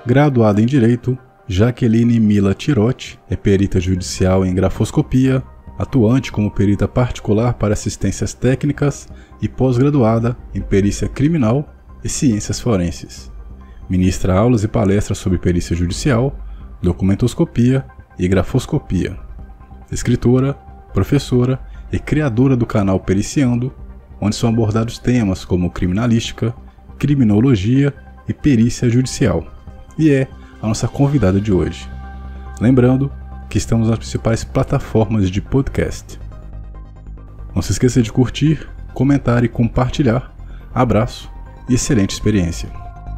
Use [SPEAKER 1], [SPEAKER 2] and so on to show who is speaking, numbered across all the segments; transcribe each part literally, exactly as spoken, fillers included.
[SPEAKER 1] Graduada em Direito, Jaqueline Mila Tirotti é perita judicial em grafoscopia, atuante como perita particular para assistências técnicas e pós-graduada em perícia criminal e ciências forenses. Ministra aulas e palestras sobre perícia judicial, documentoscopia e grafoscopia. Escritora, professora e criadora do canal Periciando, onde são abordados temas como criminalística, criminologia e perícia judicial. E é a nossa convidada de hoje. Lembrando que estamos nas principais plataformas de podcast. Não se esqueça de curtir, comentar e compartilhar. Abraço e excelente experiência.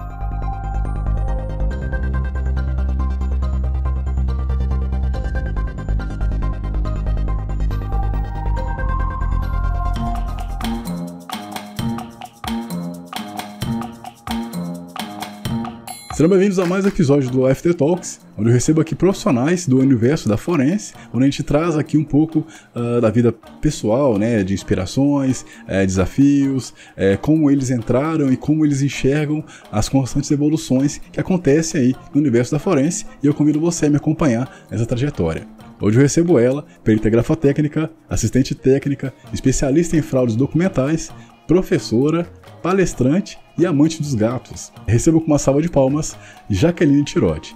[SPEAKER 1] Sejam bem-vindos a mais um episódio do After Talks, onde eu recebo aqui profissionais do universo da forense, onde a gente traz aqui um pouco uh, da vida pessoal, né, de inspirações, eh, desafios, eh, como eles entraram e como eles enxergam as constantes evoluções que acontecem aí no universo da forense, e eu convido você a me acompanhar nessa trajetória. Hoje eu recebo ela, perita grafotécnica, assistente técnica, especialista em fraudes documentais, professora, palestrante e amante dos gatos. Recebo com uma salva de palmas Jaqueline Tirotti.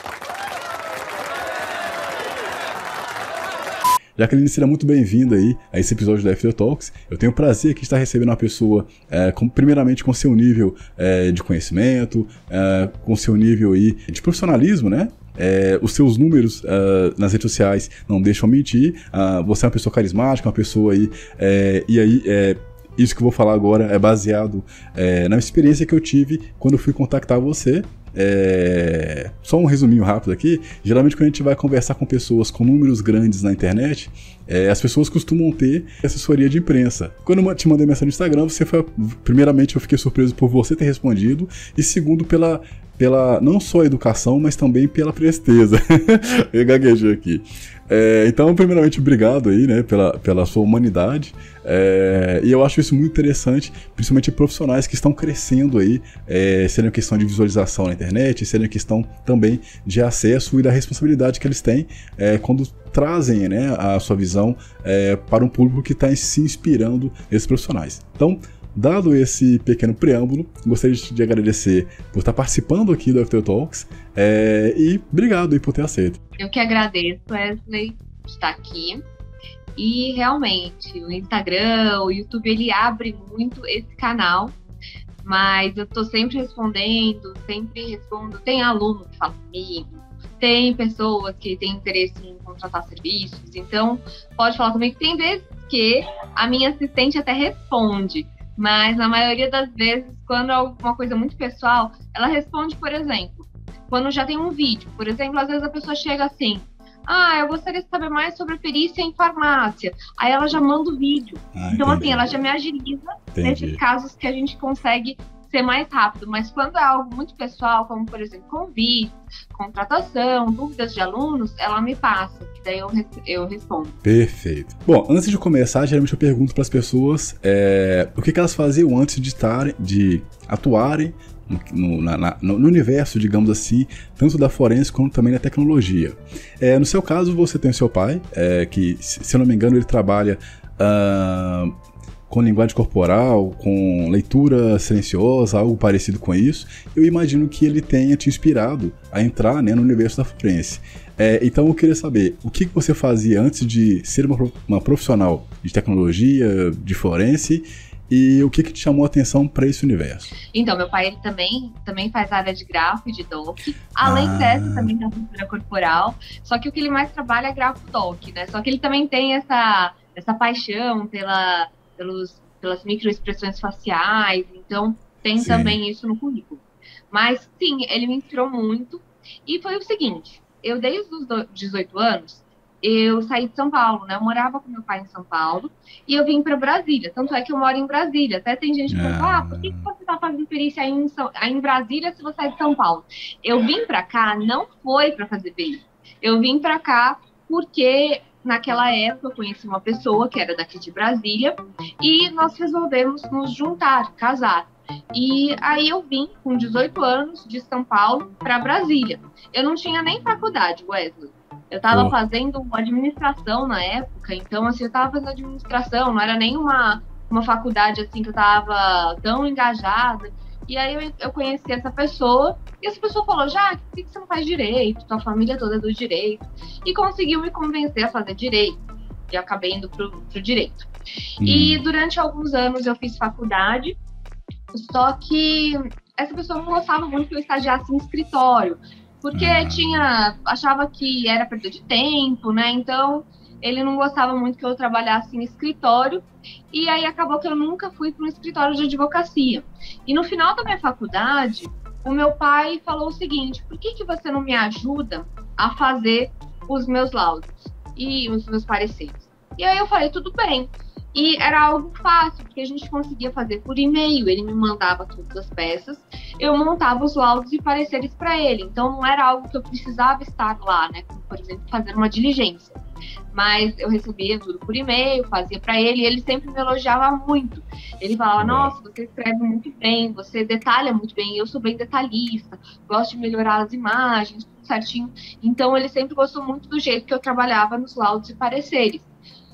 [SPEAKER 1] Jaqueline, seja muito bem-vinda aí a esse episódio da After Talks. Eu tenho o prazer aqui de estar recebendo uma pessoa, é, com, primeiramente com seu nível é, de conhecimento, é, com seu nível aí de profissionalismo, né? É, os seus números uh, nas redes sociais não deixam mentir. Uh, você é uma pessoa carismática, uma pessoa aí, é, e aí é, isso que eu vou falar agora é baseado é, na experiência que eu tive quando eu fui contactar você. É... Só um resuminho rápido aqui. Geralmente quando a gente vai conversar com pessoas com números grandes na internet, é, as pessoas costumam ter assessoria de imprensa. Quando eu te mandei mensagem no Instagram, você foi, primeiramente eu fiquei surpreso por você ter respondido, e segundo pela, pela não só a educação, mas também pela presteza. Eu gaguejei aqui. É, então, primeiramente, obrigado aí, né, pela, pela sua humanidade. É, e eu acho isso muito interessante, principalmente profissionais que estão crescendo aí, é, sendo a questão de visualização na internet, sendo a questão também de acesso e da responsabilidade que eles têm é, quando trazem, né, a sua visão é, para um público que está se inspirando nesses profissionais. Então, dado esse pequeno preâmbulo, gostaria de agradecer por estar participando aqui do After Talks é, e obrigado aí por ter aceito.
[SPEAKER 2] Eu que agradeço, Wesley, por estar aqui. E realmente, o Instagram, o YouTube, ele abre muito esse canal, mas eu estou sempre respondendo, sempre respondo. Tem aluno que fala comigo, tem pessoas que têm interesse em contratar serviços, então pode falar comigo. Tem vezes que a minha assistente até responde, mas na maioria das vezes, quando é alguma coisa muito pessoal, ela responde, por exemplo, quando já tem um vídeo. Por exemplo, às vezes a pessoa chega assim: ah, eu gostaria de saber mais sobre perícia em farmácia. Aí ela já manda o vídeo. Ah, então, entendi. Assim, ela já me agiliza entendi. Nesses casos que a gente consegue ser mais rápido. Mas quando é algo muito pessoal, como, por exemplo, convite, contratação, dúvidas de alunos, ela me passa, que daí eu, eu respondo.
[SPEAKER 1] Perfeito. Bom, antes de começar, geralmente eu pergunto para as pessoas é, o que, que elas faziam antes de, tarem, de atuarem No, na, na, no universo, digamos assim, tanto da forense quanto também da tecnologia. É, no seu caso, você tem o seu pai, é, que, se eu não me engano, ele trabalha uh, com linguagem corporal, com leitura silenciosa, algo parecido com isso. Eu imagino que ele tenha te inspirado a entrar, né, no universo da forense. É, então eu queria saber, o que você fazia antes de ser uma, uma profissional de tecnologia, de forense, e o que, que te chamou a atenção para esse universo?
[SPEAKER 2] Então, meu pai ele também, também faz área de grafo e de doc. Além ah. dessa, também tem a cultura corporal. Só que o que ele mais trabalha é grafo doc, né? Só que ele também tem essa, essa paixão pela, pelos, pelas microexpressões faciais. Então, tem sim. também isso no currículo. Mas, sim, ele me inspirou muito. E foi o seguinte, eu desde os dezoito anos, eu saí de São Paulo, né? Eu morava com meu pai em São Paulo e eu vim para Brasília. Tanto é que eu moro em Brasília. Até tem gente que ah. fala, ah, por que você está fazendo perícia aí em, São... aí em Brasília se você é de São Paulo? Eu vim para cá não foi para fazer perícia. Eu vim para cá porque naquela época eu conheci uma pessoa que era daqui de Brasília e nós resolvemos nos juntar, casar. E aí eu vim com dezoito anos de São Paulo para Brasília. Eu não tinha nem faculdade, Wesley. Eu estava
[SPEAKER 1] Oh.
[SPEAKER 2] fazendo administração na época, então assim, eu estava fazendo administração, não era nem uma, uma faculdade assim que eu estava tão engajada. E aí eu, eu conheci essa pessoa, e essa pessoa falou, já, por que você não faz direito? Tua família toda é do direito. E conseguiu me convencer a fazer direito. E acabei indo pro, pro direito. Hum. E durante alguns anos eu fiz faculdade, só que essa pessoa não gostava muito que eu estagiasse em escritório, porque ah. tinha, achava que era perda de tempo, né? Então ele não gostava muito que eu trabalhasse em escritório, e aí acabou que eu nunca fui para um escritório de advocacia. E no final da minha faculdade, o meu pai falou o seguinte, por que que você não me ajuda a fazer os meus laudos e os meus pareceres? E aí eu falei, tudo bem. E era algo fácil, porque a gente conseguia fazer por e-mail, ele me mandava todas as peças, eu montava os laudos e pareceres para ele. Então não era algo que eu precisava estar lá, né? Como, por exemplo, fazer uma diligência. Mas eu recebia tudo por e-mail, fazia para ele, e ele sempre me elogiava muito. Ele falava, nossa, você escreve muito bem, você detalha muito bem, eu sou bem detalhista, gosto de melhorar as imagens, tudo certinho. Então ele sempre gostou muito do jeito que eu trabalhava nos laudos e pareceres.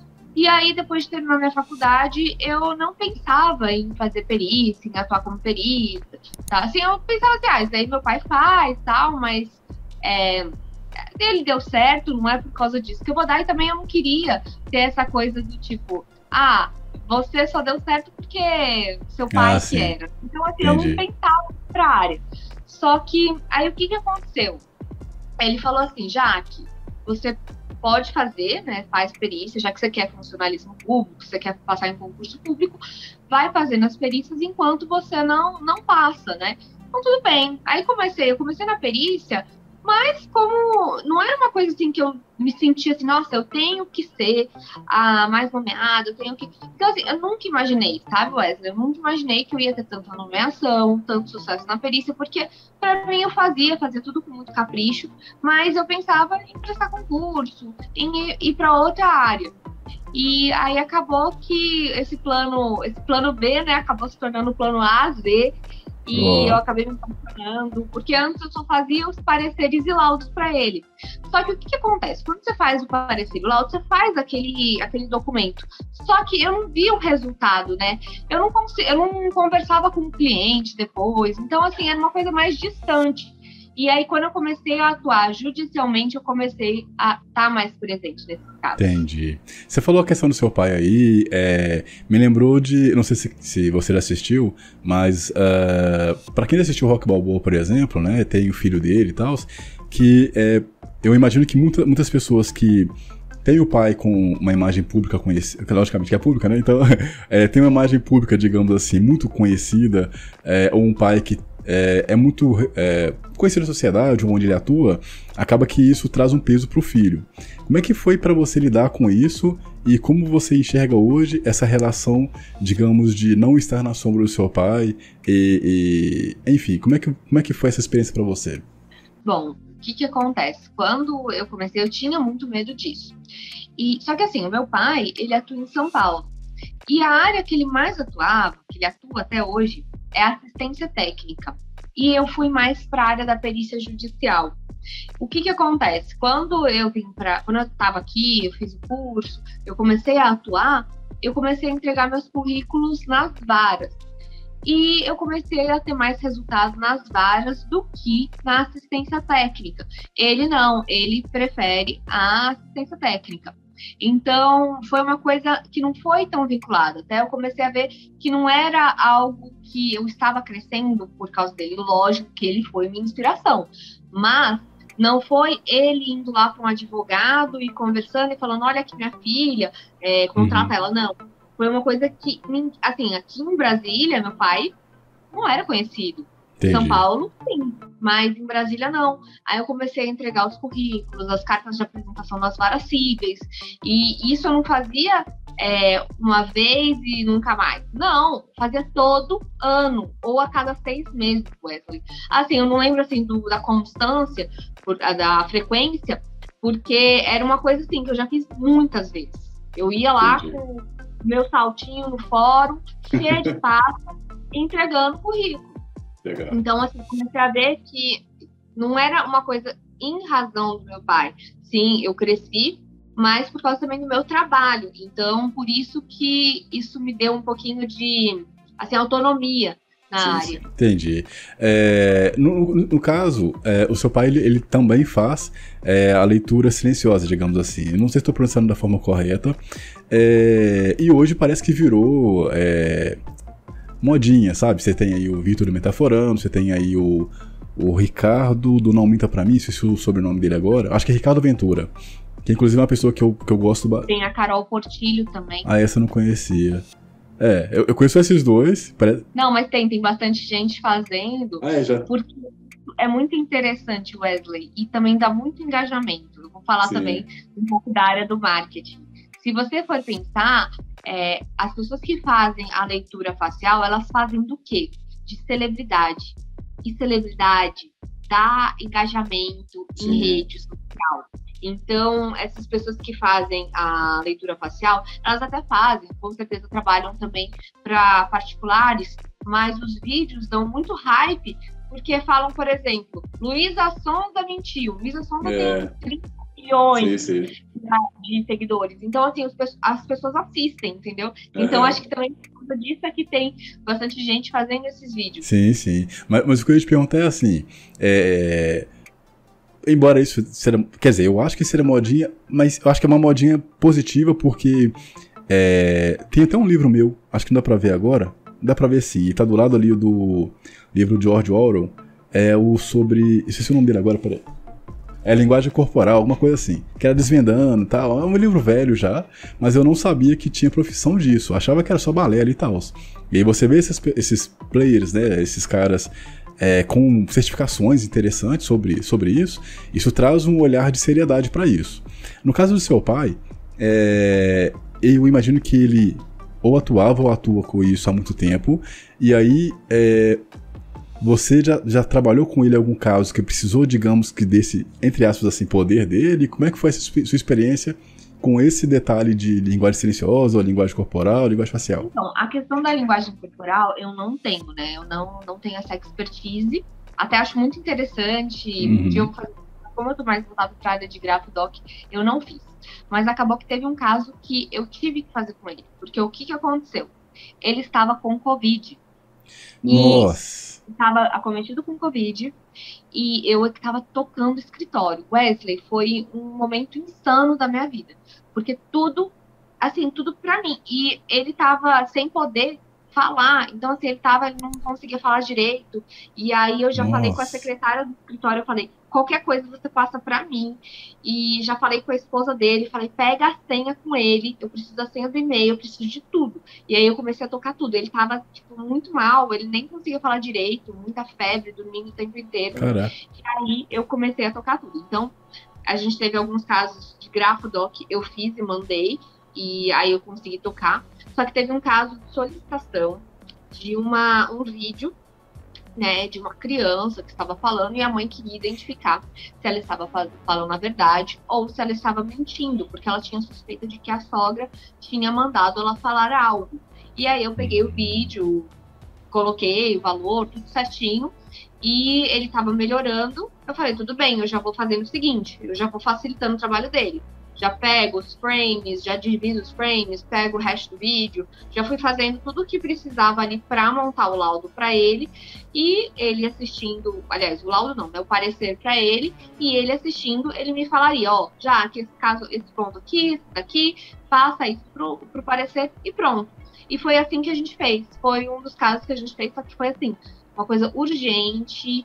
[SPEAKER 2] E aí, depois de terminar minha faculdade, eu não pensava em fazer perícia, em atuar como perita, tá? Assim, eu pensava assim, ah, isso daí meu pai faz, tal, mas é, ele deu certo, não é por causa disso que eu vou dar. E também eu não queria ter essa coisa do tipo, ah, você só deu certo porque seu pai ah, que era. Então, assim, Entendi. Eu não pensava pra área. Só que, aí o que que aconteceu? Ele falou assim, Jaque, você pode fazer, né, faz perícia, já que você quer funcionalismo público, você quer passar em concurso público, vai fazendo as perícias enquanto você não, não passa, né? Então, tudo bem. Aí comecei, eu comecei na perícia, mas como não era uma coisa assim que eu me sentia assim, nossa, eu tenho que ser a mais nomeada, eu tenho que... Então, assim, eu nunca imaginei, sabe, Wesley? Eu nunca imaginei que eu ia ter tanta nomeação, tanto sucesso na perícia, porque pra mim eu fazia, fazia tudo com muito capricho, mas eu pensava em prestar concurso, em ir para outra área. E aí acabou que esse plano, esse plano B, né, acabou se tornando o plano A, Z, e oh. eu acabei me apaixonando, porque antes eu só fazia os pareceres e laudos para ele. Só que o que, que acontece? Quando você faz o parecer e o laudo, você faz aquele, aquele documento. Só que eu não via o resultado, né? Eu não, eu não conversava com o cliente depois. Então, assim, era uma coisa mais distante. E aí, quando eu comecei a atuar judicialmente, eu comecei a estar mais presente nesse caso.
[SPEAKER 1] Entendi. Você falou a questão do seu pai aí, é, me lembrou de, não sei se, se você já assistiu, mas uh, para quem já assistiu Rock Balboa, por exemplo, né, tem o filho dele e tal, que é, eu imagino que muita, muitas pessoas que tem o pai com uma imagem pública conhecida, logicamente que é pública, né, então é, tem uma imagem pública, digamos assim, muito conhecida, é, ou um pai que É, é muito é, conhecido na sociedade, onde ele atua, acaba que isso traz um peso para o filho. Como é que foi para você lidar com isso e como você enxerga hoje essa relação, digamos, de não estar na sombra do seu pai? E, e, enfim, como é, que, como é que foi essa experiência para você?
[SPEAKER 2] Bom, o que que acontece? Quando eu comecei, eu tinha muito medo disso. E, só que assim, o meu pai, ele atua em São Paulo. E a área que ele mais atuava, que ele atua até hoje, é assistência técnica. E eu fui mais para a área da perícia judicial. O que que acontece? Quando eu vim para, quando eu estava aqui, eu fiz o curso, eu comecei a atuar, eu comecei a entregar meus currículos nas varas. E eu comecei a ter mais resultado nas varas do que na assistência técnica. Ele não, ele prefere a assistência técnica. Então, foi uma coisa que não foi tão vinculada. Até eu comecei a ver que não era algo que eu estava crescendo por causa dele. Lógico que ele foi minha inspiração, mas não foi ele indo lá para um advogado e conversando e falando, olha aqui minha filha, é, contrata uhum. ela. Não, foi uma coisa que, assim, aqui em Brasília, meu pai não era conhecido. Entendi. São Paulo, sim, mas em Brasília não. Aí eu comecei a entregar os currículos, as cartas de apresentação das varas cíveis, e isso eu não fazia é, uma vez e nunca mais. Não, fazia todo ano, ou a cada seis meses, Wesley. Assim, eu não lembro assim do, da constância, por, da frequência, porque era uma coisa assim que eu já fiz muitas vezes. Eu ia lá Entendi. com o meu saltinho no fórum, cheia de pasta, entregando currículo.
[SPEAKER 1] Legal.
[SPEAKER 2] Então, assim, comecei a ver que não era uma coisa em razão do meu pai. Sim, eu cresci, mas por causa também do meu trabalho. Então, por isso que isso me deu um pouquinho de, assim, autonomia na
[SPEAKER 1] sim,
[SPEAKER 2] área.
[SPEAKER 1] Sim. Entendi. É, no, no caso, é, o seu pai, ele, ele também faz é, a leitura silenciosa, digamos assim. Eu não sei se estou pronunciando da forma correta. É, e hoje parece que virou é, modinha, sabe? Você tem aí o Vitor do Metaforando, você tem aí o, o Ricardo do Não Minta Pra Mim, se é o sobrenome dele agora. Acho que é Ricardo Ventura. Que inclusive é uma pessoa que eu, que eu gosto bastante.
[SPEAKER 2] Tem a Carol Portilho também.
[SPEAKER 1] Ah, essa eu não conhecia. É, eu, eu conheço esses dois. Parece...
[SPEAKER 2] Não, mas tem, tem bastante gente fazendo.
[SPEAKER 1] Ah, é, já.
[SPEAKER 2] Porque é muito interessante, Wesley, e também dá muito engajamento. Eu vou falar Sim. também um pouco da área do marketing. Se você for pensar, é, as pessoas que fazem a leitura facial, elas fazem do quê? De celebridade. E celebridade dá engajamento Sim. em rede social. Então, essas pessoas que fazem a leitura facial, elas até fazem, com certeza trabalham também para particulares, mas os vídeos dão muito hype, porque falam, por exemplo, Luísa Sonza mentiu. Luísa Sonza é. tem trinta milhões sim, sim. de seguidores. Então, assim, as pessoas assistem, entendeu? Então, uhum. acho que também por causa disso é que tem bastante gente fazendo esses vídeos.
[SPEAKER 1] Sim, sim. Mas, mas o que eu ia te perguntar é assim, é... embora isso seja, quer dizer, eu acho que seria modinha, mas eu acho que é uma modinha positiva porque é, tem até um livro meu, acho que não dá pra ver agora, dá pra ver sim, tá do lado ali do livro de George Orwell, é o sobre, esqueci o nome dele agora, peraí, é Linguagem Corporal, alguma coisa assim, que era desvendando e tal, é um livro velho já, mas eu não sabia que tinha profissão disso, eu achava que era só balela e tal, e aí você vê esses, esses players, né, esses caras É, com certificações interessantes sobre, sobre isso, isso traz um olhar de seriedade para isso. No caso do seu pai, é, eu imagino que ele ou atuava ou atua com isso há muito tempo, e aí é, você já, já trabalhou com ele em algum caso que precisou, digamos, que desse, entre aspas, assim, poder dele? Como é que foi essa sua experiência com esse detalhe de linguagem silenciosa, ou linguagem corporal, ou linguagem facial?
[SPEAKER 2] Então, a questão da linguagem corporal eu não tenho, né? Eu não, não tenho essa expertise. Até acho muito interessante. Uhum. Eu, como eu tô mais voltado para a área de grafodoc, eu não fiz. Mas acabou que teve um caso que eu tive que fazer com ele. Porque o que, que aconteceu? Ele estava com Covid.
[SPEAKER 1] Nossa!
[SPEAKER 2] Estava acometido com Covid e eu estava tocando escritório. Wesley, foi um momento insano da minha vida, porque tudo, assim, tudo pra mim. E ele estava sem poder falar, então assim, ele tava, ele não conseguia falar direito. E aí eu já Nossa. falei com a secretária do escritório, eu falei, qualquer coisa você passa pra mim. E já falei com a esposa dele, falei, pega a senha com ele, eu preciso da senha do e-mail, eu preciso de tudo. E aí eu comecei a tocar tudo. Ele tava, tipo, muito mal, ele nem conseguia falar direito, muita febre, dormindo o tempo inteiro.
[SPEAKER 1] Caraca.
[SPEAKER 2] E aí eu comecei a tocar tudo. Então, a gente teve alguns casos de grafodoc, eu fiz e mandei, e aí eu consegui tocar. Só que teve um caso de solicitação de uma, um vídeo, né, de uma criança que estava falando e a mãe queria identificar se ela estava falando a verdade ou se ela estava mentindo, porque ela tinha suspeita de que a sogra tinha mandado ela falar algo. E aí eu peguei o vídeo, coloquei o valor, tudo certinho, e ele estava melhorando. Eu falei, tudo bem, eu já vou fazendo o seguinte, eu já vou facilitando o trabalho dele. Já pego os frames, já divido os frames, pego o resto do vídeo, já fui fazendo tudo o que precisava ali para montar o laudo para ele, e ele assistindo, aliás, o laudo não, né, o parecer para ele, e ele assistindo, ele me falaria, ó, já que esse caso, esse ponto aqui, esse daqui, faça isso pro, pro parecer e pronto. E foi assim que a gente fez, foi um dos casos que a gente fez, só que foi assim, uma coisa urgente,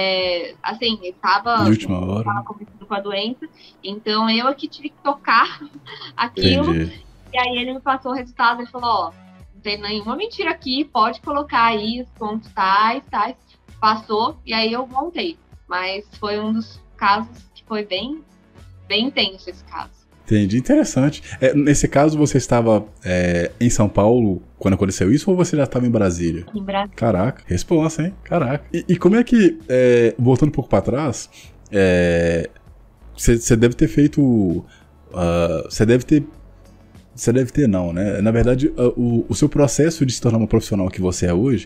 [SPEAKER 2] é, assim, ele tava, tava conversando com a doença, então eu aqui tive que tocar aquilo. Entendi. E aí ele me passou o resultado, ele falou, ó, não tem nenhuma mentira aqui, pode colocar aí os pontos tais, tais, passou, e aí eu montei, mas foi um dos casos que foi bem, bem intenso esse caso.
[SPEAKER 1] Entendi, interessante. É, nesse caso, você estava é, em São Paulo quando aconteceu isso ou você já estava em Brasília?
[SPEAKER 2] Em Brasília.
[SPEAKER 1] Caraca, responsa, hein? Caraca. E, e como é que, é, voltando um pouco para trás, você é, deve ter feito, você uh, deve ter você deve ter não, né? Na verdade, o, o seu processo de se tornar uma profissional que você é hoje,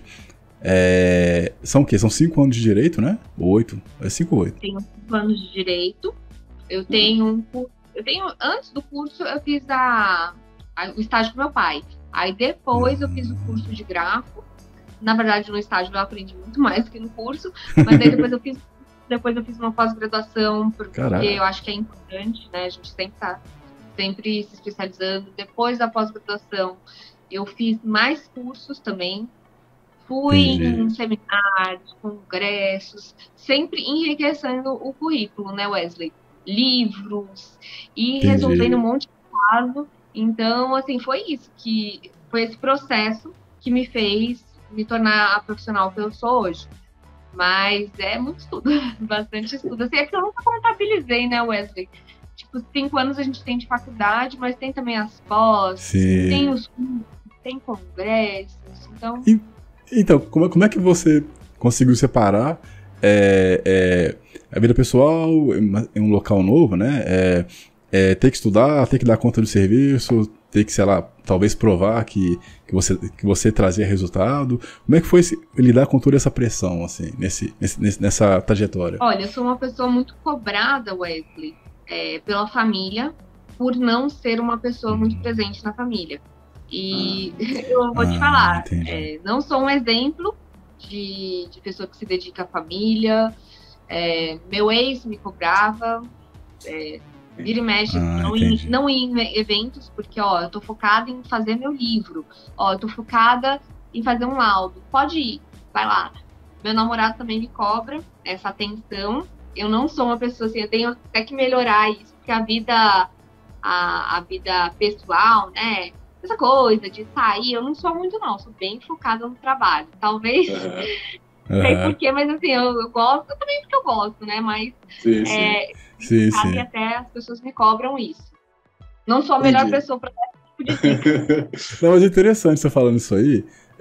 [SPEAKER 1] é, são o quê? São cinco anos de direito, né? Ou oito? É cinco ou oito?
[SPEAKER 2] Tenho cinco anos de direito. Eu tenho um curso. Eu tenho, antes do curso, eu fiz a, a, o estágio com meu pai. Aí depois eu fiz o curso de grafo. Na verdade, no estágio eu aprendi muito mais que no curso, mas aí depois eu fiz, depois eu fiz uma pós-graduação, porque
[SPEAKER 1] Caraca.
[SPEAKER 2] eu acho que é importante, né? A gente sempre tá sempre se especializando. Depois da pós-graduação, eu fiz mais cursos também. Fui
[SPEAKER 1] Entendi.
[SPEAKER 2] em seminários, congressos, sempre enriquecendo o currículo, né, Wesley? Livros e resolvendo um
[SPEAKER 1] Entendi.
[SPEAKER 2] monte de caso. Então, assim, foi isso que foi esse processo que me fez me tornar a profissional que eu sou hoje. Mas é muito estudo, bastante estudo. Assim, é que eu nunca contabilizei, né, Wesley? Tipo, cinco anos a gente tem de faculdade, mas tem também as pós, tem
[SPEAKER 1] Sim.
[SPEAKER 2] os cursos, tem congressos, então...
[SPEAKER 1] E, então, como, é- como é que você conseguiu separar é, é, a vida pessoal em uma- em um local novo, né? É, é, ter que estudar, ter que dar conta do serviço, ter que, sei lá, talvez provar que, que, você, que você trazia resultado. Como é que foi se- lidar com toda essa pressão, assim, nesse, nesse- nesse- nessa trajetória?
[SPEAKER 2] Olha, eu sou uma pessoa muito cobrada, Wesley, é, pela família, por não ser uma pessoa muito presente na família. E eu vou te
[SPEAKER 1] Ah,
[SPEAKER 2] falar,
[SPEAKER 1] entendi.
[SPEAKER 2] é, não sou um exemplo de, de pessoa que se dedica à família. É, meu ex me cobrava, é, vira e mexe,
[SPEAKER 1] Ah,
[SPEAKER 2] não ir,
[SPEAKER 1] entendi.
[SPEAKER 2] não ir em eventos, porque, ó, eu tô focada em fazer meu livro, ó, eu tô focada em fazer um laudo, pode ir, vai lá. Meu namorado também me cobra essa atenção. Eu não sou uma pessoa assim, eu tenho até que melhorar isso, porque a vida, a, a vida pessoal, né? Essa coisa de sair, eu não sou muito, não. Eu sou bem focada no trabalho. Talvez, não sei
[SPEAKER 1] Aham.
[SPEAKER 2] porquê, mas assim, eu, eu gosto eu também porque eu gosto, né? Mas
[SPEAKER 3] Sim, sim.
[SPEAKER 2] é, bem
[SPEAKER 1] Sim,
[SPEAKER 2] focada e
[SPEAKER 1] sim.
[SPEAKER 2] até as pessoas me cobram isso. Não sou a melhor
[SPEAKER 3] Entendi.
[SPEAKER 2] pessoa para dar esse tipo de dica.
[SPEAKER 1] Não, mas é interessante você falando isso aí.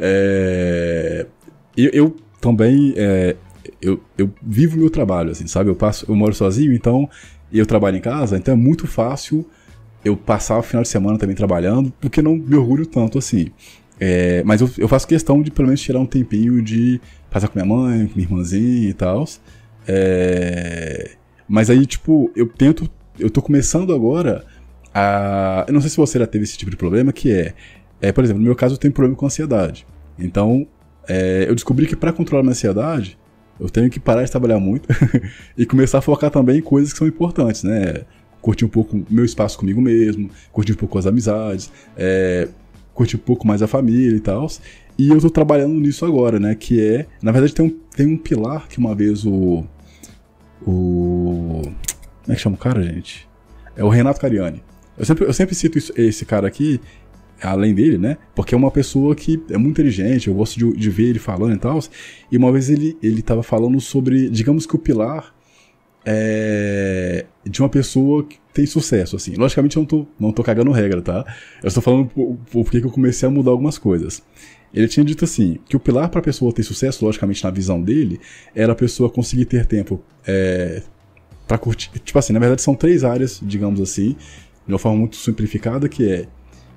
[SPEAKER 1] É, Eu, eu também é, eu, eu vivo meu trabalho, assim, sabe? Eu passo, eu moro sozinho, então e eu trabalho em casa, então é muito fácil eu passar o final de semana também trabalhando, porque não me orgulho tanto assim. É, mas eu, eu faço questão de pelo menos tirar um tempinho de passar com minha mãe, com minha irmãzinha e tal. É, mas aí, tipo, eu tento. Eu tô começando agora a. Eu não sei se você já teve esse tipo de problema, que é. é por exemplo, no meu caso, eu tenho problema com ansiedade. Então, é, eu descobri que para controlar a minha ansiedade, eu tenho que parar de trabalhar muito e começar a focar também em coisas que são importantes, né? Curtir um pouco o meu espaço comigo mesmo, curtir um pouco as amizades, é, curtir um pouco mais a família e tal. E eu tô trabalhando nisso agora, né? Que é. Na verdade, tem um, tem um pilar que uma vez o. O. Como é que chama o cara, gente? É o Renato Cariani. Eu sempre, eu sempre cito isso- esse cara aqui, além dele, né? Porque é uma pessoa que é muito inteligente, eu gosto de, de ver ele falando e tal. E uma vez ele, ele tava falando sobre, digamos que o pilar é, de uma pessoa que tem sucesso, assim. Logicamente eu não tô, não tô cagando regra, tá? Eu estou falando por- por- porque que eu comecei a mudar algumas coisas. Ele tinha dito assim, que o pilar para a pessoa ter sucesso, logicamente na visão dele, era a pessoa conseguir ter tempo é, para curtir. Tipo assim, na verdade são três áreas, digamos assim, de uma forma muito simplificada, que é,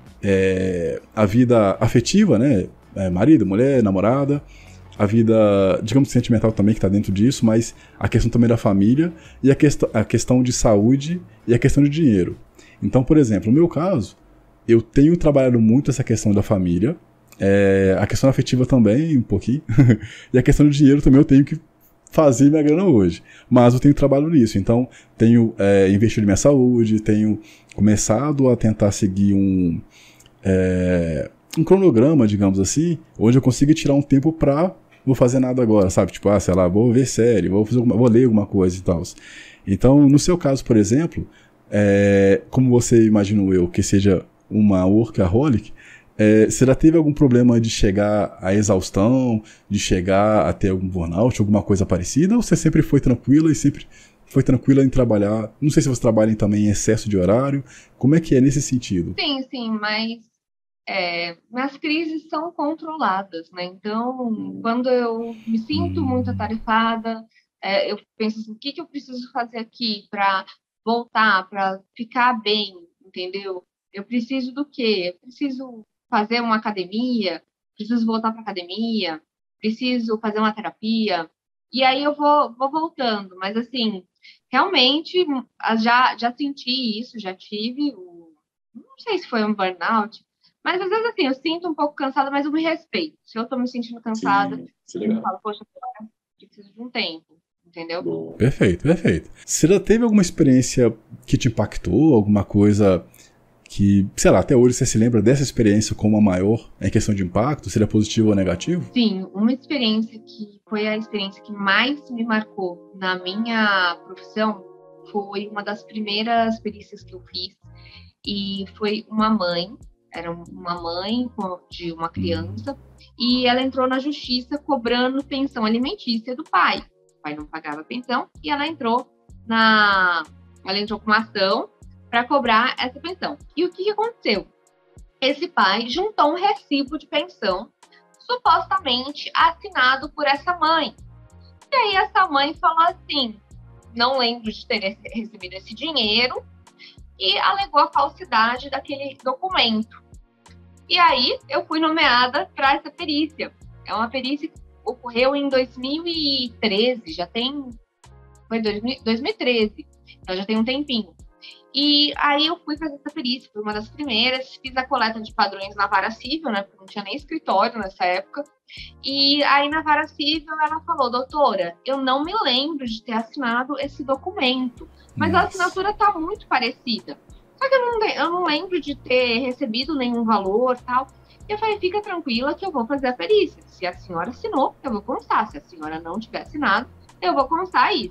[SPEAKER 1] é a vida afetiva, né? É, marido, mulher, namorada, a vida, digamos, sentimental também que está dentro disso, mas a questão também da família e a, quest a questão de saúde e a questão de dinheiro. Então, por exemplo, no meu caso, eu tenho trabalhado muito essa questão da família, é, a questão afetiva também, um pouquinho, e a questão do dinheiro também eu tenho que fazer minha grana hoje. Mas eu tenho trabalho nisso, então tenho é, investido em minha saúde, tenho começado a tentar seguir um, é, um cronograma, digamos assim, onde eu consiga tirar um tempo pra vou fazer nada agora, sabe? Tipo, ah, sei lá, vou ver série, vou, fazer alguma, vou ler alguma coisa e tal. Então, no seu caso, por exemplo, é, como você imagino eu que seja uma workaholic, é, você já teve algum problema de chegar à exaustão, de chegar a ter algum burnout, alguma coisa parecida, ou você sempre foi tranquila e sempre foi tranquila em trabalhar? Não sei se você trabalha também em excesso de horário, como é que é nesse sentido?
[SPEAKER 2] Sim, sim, mas é, minhas crises são controladas, né? Então, quando eu me sinto muito
[SPEAKER 1] Hum,
[SPEAKER 2] atarefada, é, eu penso assim, o que que eu preciso fazer aqui para voltar, para ficar bem, entendeu? eu preciso do quê? Eu preciso fazer uma academia, preciso voltar para academia, preciso fazer uma terapia. E aí eu vou, vou voltando. Mas, assim, realmente, já, já senti isso, já tive o... Não sei se foi um burnout, mas às vezes, assim, eu sinto um pouco cansada, mas eu me respeito. Se eu tô me sentindo cansada,
[SPEAKER 1] Sim,
[SPEAKER 2] eu falo, poxa, agora eu preciso de um tempo, entendeu?
[SPEAKER 1] Bom. Perfeito, perfeito. Você já teve alguma experiência que te impactou? Alguma coisa que, sei lá, até hoje você se lembra dessa experiência como a maior em questão de impacto, seja positivo ou negativo?
[SPEAKER 2] Sim, uma experiência que foi a experiência que mais me marcou na minha profissão foi uma das primeiras perícias que eu fiz, e foi uma mãe, era uma mãe de uma criança, e ela entrou na justiça cobrando pensão alimentícia do pai. O pai não pagava pensão e ela entrou na, ela entrou com uma ação para cobrar essa pensão. E o que, que aconteceu? Esse pai juntou um recibo de pensão supostamente assinado por essa mãe. E aí essa mãe falou assim, não lembro de ter recebido esse dinheiro, e alegou a falsidade daquele documento. E aí eu fui nomeada para essa perícia. É uma perícia que ocorreu em dois mil e treze, já tem... Foi dois mil, dois mil e treze, então já tem um tempinho. E aí eu fui fazer essa perícia, fui uma das primeiras, fiz a coleta de padrões na vara civil, né, porque não tinha nem escritório nessa época. E aí na vara civil ela falou, doutora, eu não me lembro de ter assinado esse documento, mas a assinatura tá muito parecida. Só que eu não, eu não lembro de ter recebido nenhum valor, tal. E eu falei, fica tranquila que eu vou fazer a perícia. Se a senhora assinou, eu vou constar. Se a senhora não tiver assinado, eu vou constar isso.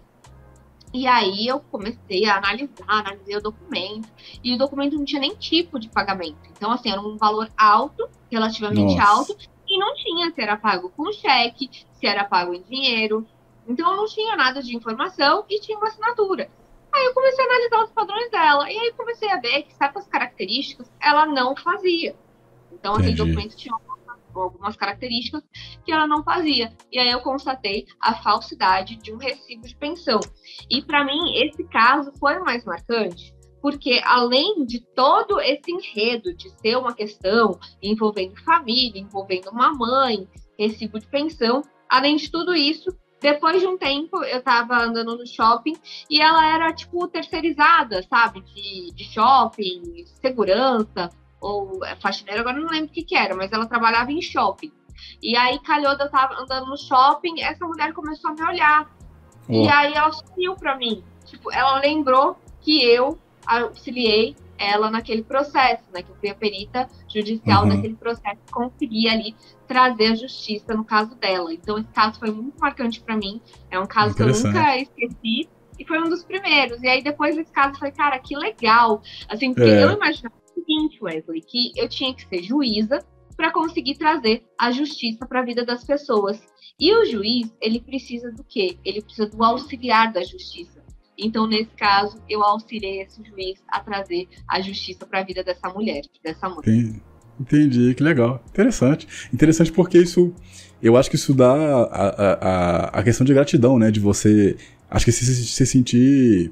[SPEAKER 2] E aí eu comecei a analisar, analisei o documento, e o documento não tinha nem tipo de pagamento. Então, assim, era um valor alto, relativamente
[SPEAKER 1] Nossa.
[SPEAKER 2] alto, e não tinha se era pago com cheque, se era pago em dinheiro. Então, não tinha nada de informação e tinha uma assinatura. Aí eu comecei a analisar os padrões dela, e aí comecei a ver que certas características ela não fazia. Então, aquele
[SPEAKER 1] Entendi.
[SPEAKER 2] documento tinha algumas características que ela não fazia. E aí eu constatei a falsidade de um recibo de pensão. E para mim, esse caso foi o mais marcante, porque além de todo esse enredo de ser uma questão envolvendo família, envolvendo uma mãe, recibo de pensão, além de tudo isso, depois de um tempo, eu tava andando no shopping e ela era, tipo, terceirizada, sabe? De, de shopping, segurança, ou faxineira, agora não lembro o que que era, mas ela trabalhava em shopping. E aí, calhou de eu tava andando no shopping, essa mulher começou a me olhar. Oh. E aí, ela sumiu pra mim. Tipo, ela lembrou que eu auxiliei ela naquele processo, né? Que eu fui a perita judicial uhum. daquele processo e consegui ali trazer a justiça no caso dela. Então, esse caso foi muito marcante pra mim. É um caso que eu nunca esqueci. E foi um dos primeiros. E aí, depois desse caso, eu falei, cara, que legal. Assim, porque é. eu imaginava o seguinte, Wesley, que eu tinha que ser juíza para conseguir trazer a justiça para a vida das pessoas. E o juiz, ele precisa do quê? Ele precisa do auxiliar da justiça. Então, nesse caso, eu auxiliei esse juiz a trazer a justiça para a vida dessa mulher, dessa mãe.
[SPEAKER 1] Entendi. Entendi, que legal. Interessante. Interessante porque isso, eu acho que isso dá a, a, a questão de gratidão, né? De você, acho que se, se sentir,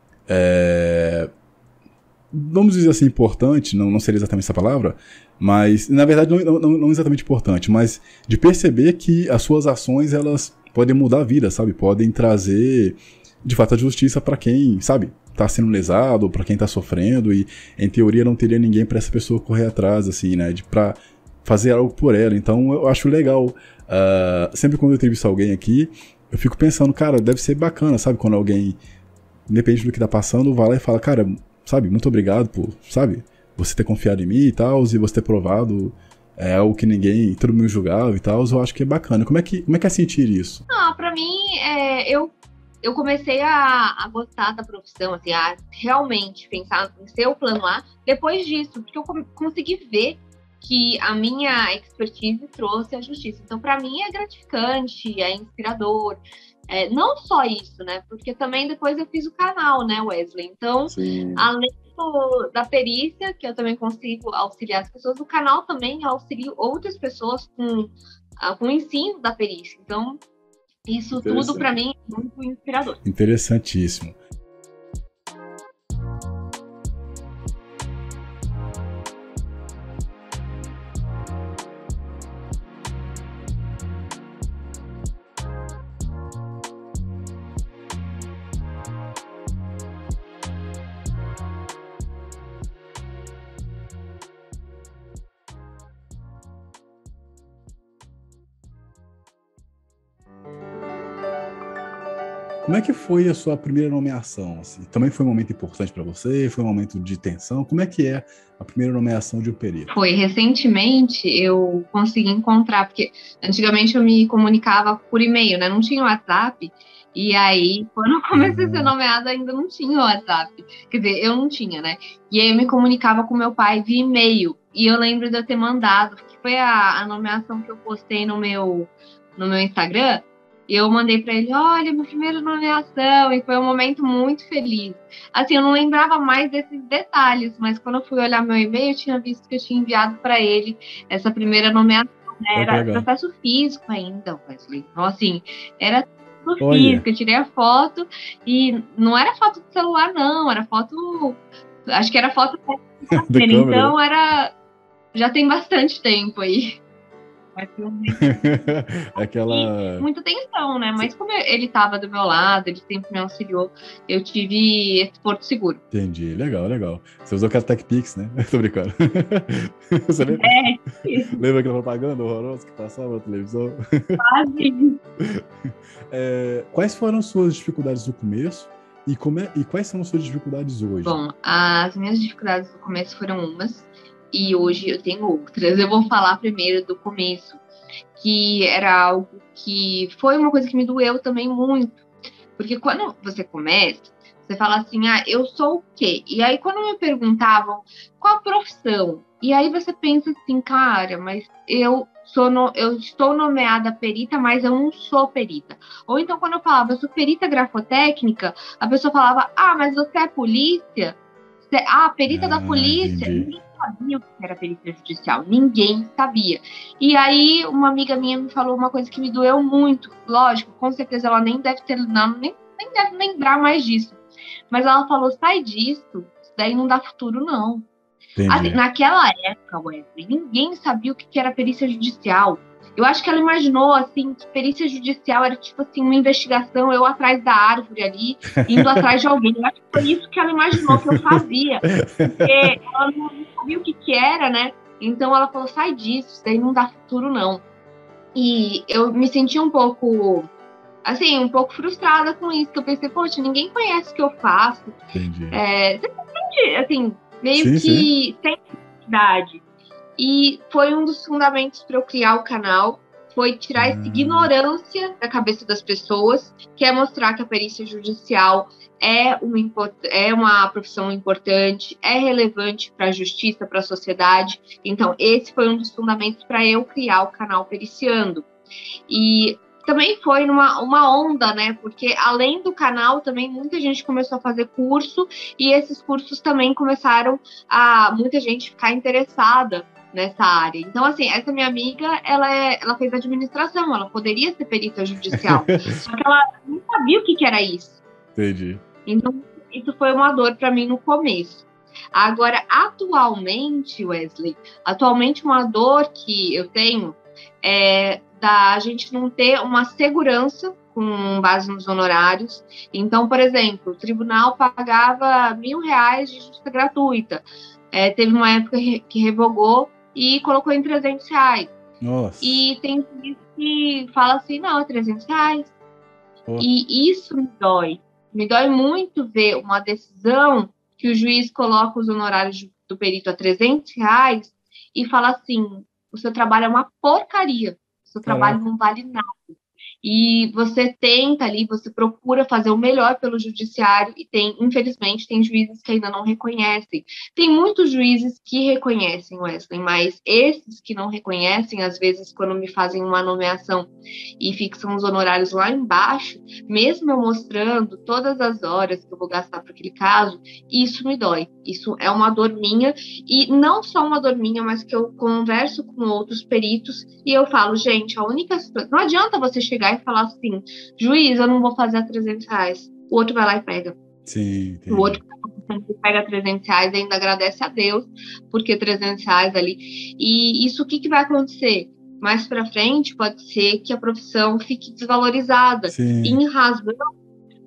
[SPEAKER 1] é, vamos dizer assim, importante, não, não seria exatamente essa palavra, mas, na verdade, não, não, não exatamente importante, mas de perceber que as suas ações, elas podem mudar a vida, sabe? Podem trazer, de fato, a justiça para quem, sabe, tá sendo lesado, para quem tá sofrendo, e, em teoria, não teria ninguém para essa pessoa correr atrás, assim, né? De, pra fazer algo por ela. Então, eu acho legal. Uh, sempre quando eu entrevisto alguém aqui, eu fico pensando, cara, deve ser bacana, sabe? Quando alguém, independente do que tá passando, vai lá e fala, cara, sabe, muito obrigado por, sabe, você ter confiado em mim e tal, e você ter provado é, algo que ninguém, todo mundo julgava e tal, eu acho que é bacana. Como é que, como é, que é sentir isso?
[SPEAKER 2] Ah, pra mim, é, eu, eu comecei a, a gostar da profissão, assim, a realmente pensar em ser o plano A depois disso, porque eu consegui ver que a minha expertise trouxe a justiça. Então, para mim, é gratificante, é inspirador. É, não só isso, né? Porque também depois eu fiz o canal, né, Wesley? Então, sim, além do, da perícia, que eu também consigo auxiliar as pessoas, o canal também auxilia outras pessoas com, com o ensino da perícia. Então, isso tudo, para mim, é muito inspirador.
[SPEAKER 1] Interessantíssimo. Como é que foi a sua primeira nomeação? Assim? Também foi um momento importante para você? Foi um momento de tensão? Como é que é a primeira nomeação de um perito?
[SPEAKER 2] Foi recentemente eu consegui encontrar, porque antigamente eu me comunicava por e-mail, né? Não tinha WhatsApp. E aí, quando eu comecei a ser
[SPEAKER 1] Ah,
[SPEAKER 2] nomeada, ainda não tinha WhatsApp. Quer dizer, eu não tinha, né? E aí eu me comunicava com meu pai via e-mail. E eu lembro de eu ter mandado, que foi a, a nomeação que eu postei no meu, no meu Instagram. E eu mandei para ele, olha, minha primeira nomeação. E foi um momento muito feliz. Assim, eu não lembrava mais desses detalhes, mas quando eu fui olhar meu e-mail, eu tinha visto que eu tinha enviado para ele essa primeira nomeação, né?
[SPEAKER 1] olha que
[SPEAKER 2] Era
[SPEAKER 1] legal.
[SPEAKER 2] processo físico ainda, Wesley. Então, assim, era tudo
[SPEAKER 1] Olha,
[SPEAKER 2] físico. Eu tirei a foto e não era foto de celular, não, era foto. Acho que era foto da
[SPEAKER 1] da
[SPEAKER 2] câmera,
[SPEAKER 1] câmera, né?
[SPEAKER 2] então era. Já tem bastante tempo aí. Mas foi um e
[SPEAKER 1] Aquela.
[SPEAKER 2] muita tensão, né? Mas como ele estava do meu lado, ele sempre me auxiliou, eu tive esse porto seguro.
[SPEAKER 1] Entendi, legal, legal. Você usou aquela TechPix, né? Tô brincando. Você lembra,
[SPEAKER 2] É, isso,
[SPEAKER 1] lembra aquela propaganda horrorosa que passava na televisão?
[SPEAKER 2] quase.
[SPEAKER 1] É, quais foram suas dificuldades no começo e, como é, e quais são as suas dificuldades hoje?
[SPEAKER 2] Bom, as minhas dificuldades no começo foram umas e hoje eu tenho outras. Eu vou falar primeiro do começo, que era algo que foi uma coisa que me doeu também muito. Porque quando você começa, você fala assim, ah, eu sou o quê? E aí quando me perguntavam qual a profissão, e aí você pensa assim, cara, mas eu sou no, eu estou nomeada perita, mas eu não sou perita. Ou então quando eu falava, eu sou perita grafotécnica, a pessoa falava, ah, mas você é polícia? Você, ah, perita da
[SPEAKER 1] Ah,
[SPEAKER 2] polícia?
[SPEAKER 1] entendi.
[SPEAKER 2] Ninguém sabia o que era perícia judicial, ninguém sabia. E aí uma amiga minha me falou uma coisa que me doeu muito, lógico, com certeza ela nem deve ter, não, nem nem deve lembrar mais disso. Mas ela falou, sai disso, isso daí não dá futuro, não. Assim,
[SPEAKER 1] Entendi.
[SPEAKER 2] naquela época, Wesley, ninguém sabia o que era perícia judicial. Eu acho que ela imaginou, assim, que perícia judicial era, tipo assim, uma investigação, eu atrás da árvore ali, indo atrás de alguém. Eu acho que foi isso que ela imaginou que eu fazia. Porque ela não sabia o que que era, né? Então ela falou, sai disso, isso daí não dá futuro, não. E eu me senti um pouco assim, um pouco frustrada com isso, que eu pensei, poxa, ninguém conhece o que eu faço.
[SPEAKER 1] Entendi.
[SPEAKER 2] É, assim, meio
[SPEAKER 1] Sim, sim.
[SPEAKER 2] que sem necessidade. E foi um dos fundamentos para eu criar o canal, foi tirar essa
[SPEAKER 1] Ah,
[SPEAKER 2] ignorância da cabeça das pessoas, que é mostrar que a perícia judicial é uma, é uma profissão importante, é relevante para a justiça, para a sociedade. Então, esse foi um dos fundamentos para eu criar o canal Periciando. E também foi numa uma onda, né? Porque além do canal, também muita gente começou a fazer curso, e esses cursos também começaram a muita gente ficar interessada nessa área. Então, assim, essa minha amiga, ela, é, ela fez administração, ela poderia ser perita judicial, só que ela não sabia o que, que era isso.
[SPEAKER 1] entendi.
[SPEAKER 2] Então, isso foi uma dor para mim no começo. Agora, atualmente, Wesley, atualmente uma dor que eu tenho é da gente não ter uma segurança com base nos honorários. Então, por exemplo, o tribunal pagava mil reais de justiça gratuita. É, teve uma época que revogou e colocou em trezentos reais.
[SPEAKER 1] Nossa.
[SPEAKER 2] E tem juiz que fala assim, não, é trezentos reais.
[SPEAKER 1] Ó,
[SPEAKER 2] E isso me dói. Me dói muito ver uma decisão que o juiz coloca os honorários do perito a trezentos reais e fala assim, o seu trabalho é uma porcaria, o seu trabalho
[SPEAKER 1] caraca.
[SPEAKER 2] não vale nada. E você tenta ali, você procura fazer o melhor pelo judiciário e tem, infelizmente, tem juízes que ainda não reconhecem. Tem muitos juízes que reconhecem, Wesley, mas esses que não reconhecem, às vezes, quando me fazem uma nomeação e fixam os honorários lá embaixo, mesmo eu mostrando todas as horas que eu vou gastar para aquele caso, isso me dói. Isso é uma dor minha, e não só uma dor minha, mas que eu converso com outros peritos e eu falo, gente, a única situação... Não adianta você chegar e falar assim, juiz, eu não vou fazer a trezentos reais. O outro vai lá e pega.
[SPEAKER 1] Sim,
[SPEAKER 2] O outro
[SPEAKER 1] entendi.
[SPEAKER 2] pega trezentos reais e ainda agradece a Deus, porque trezentos reais ali. E isso, o que, que vai acontecer? Mais para frente, pode ser que a profissão fique desvalorizada,
[SPEAKER 1] Sim.
[SPEAKER 2] em razão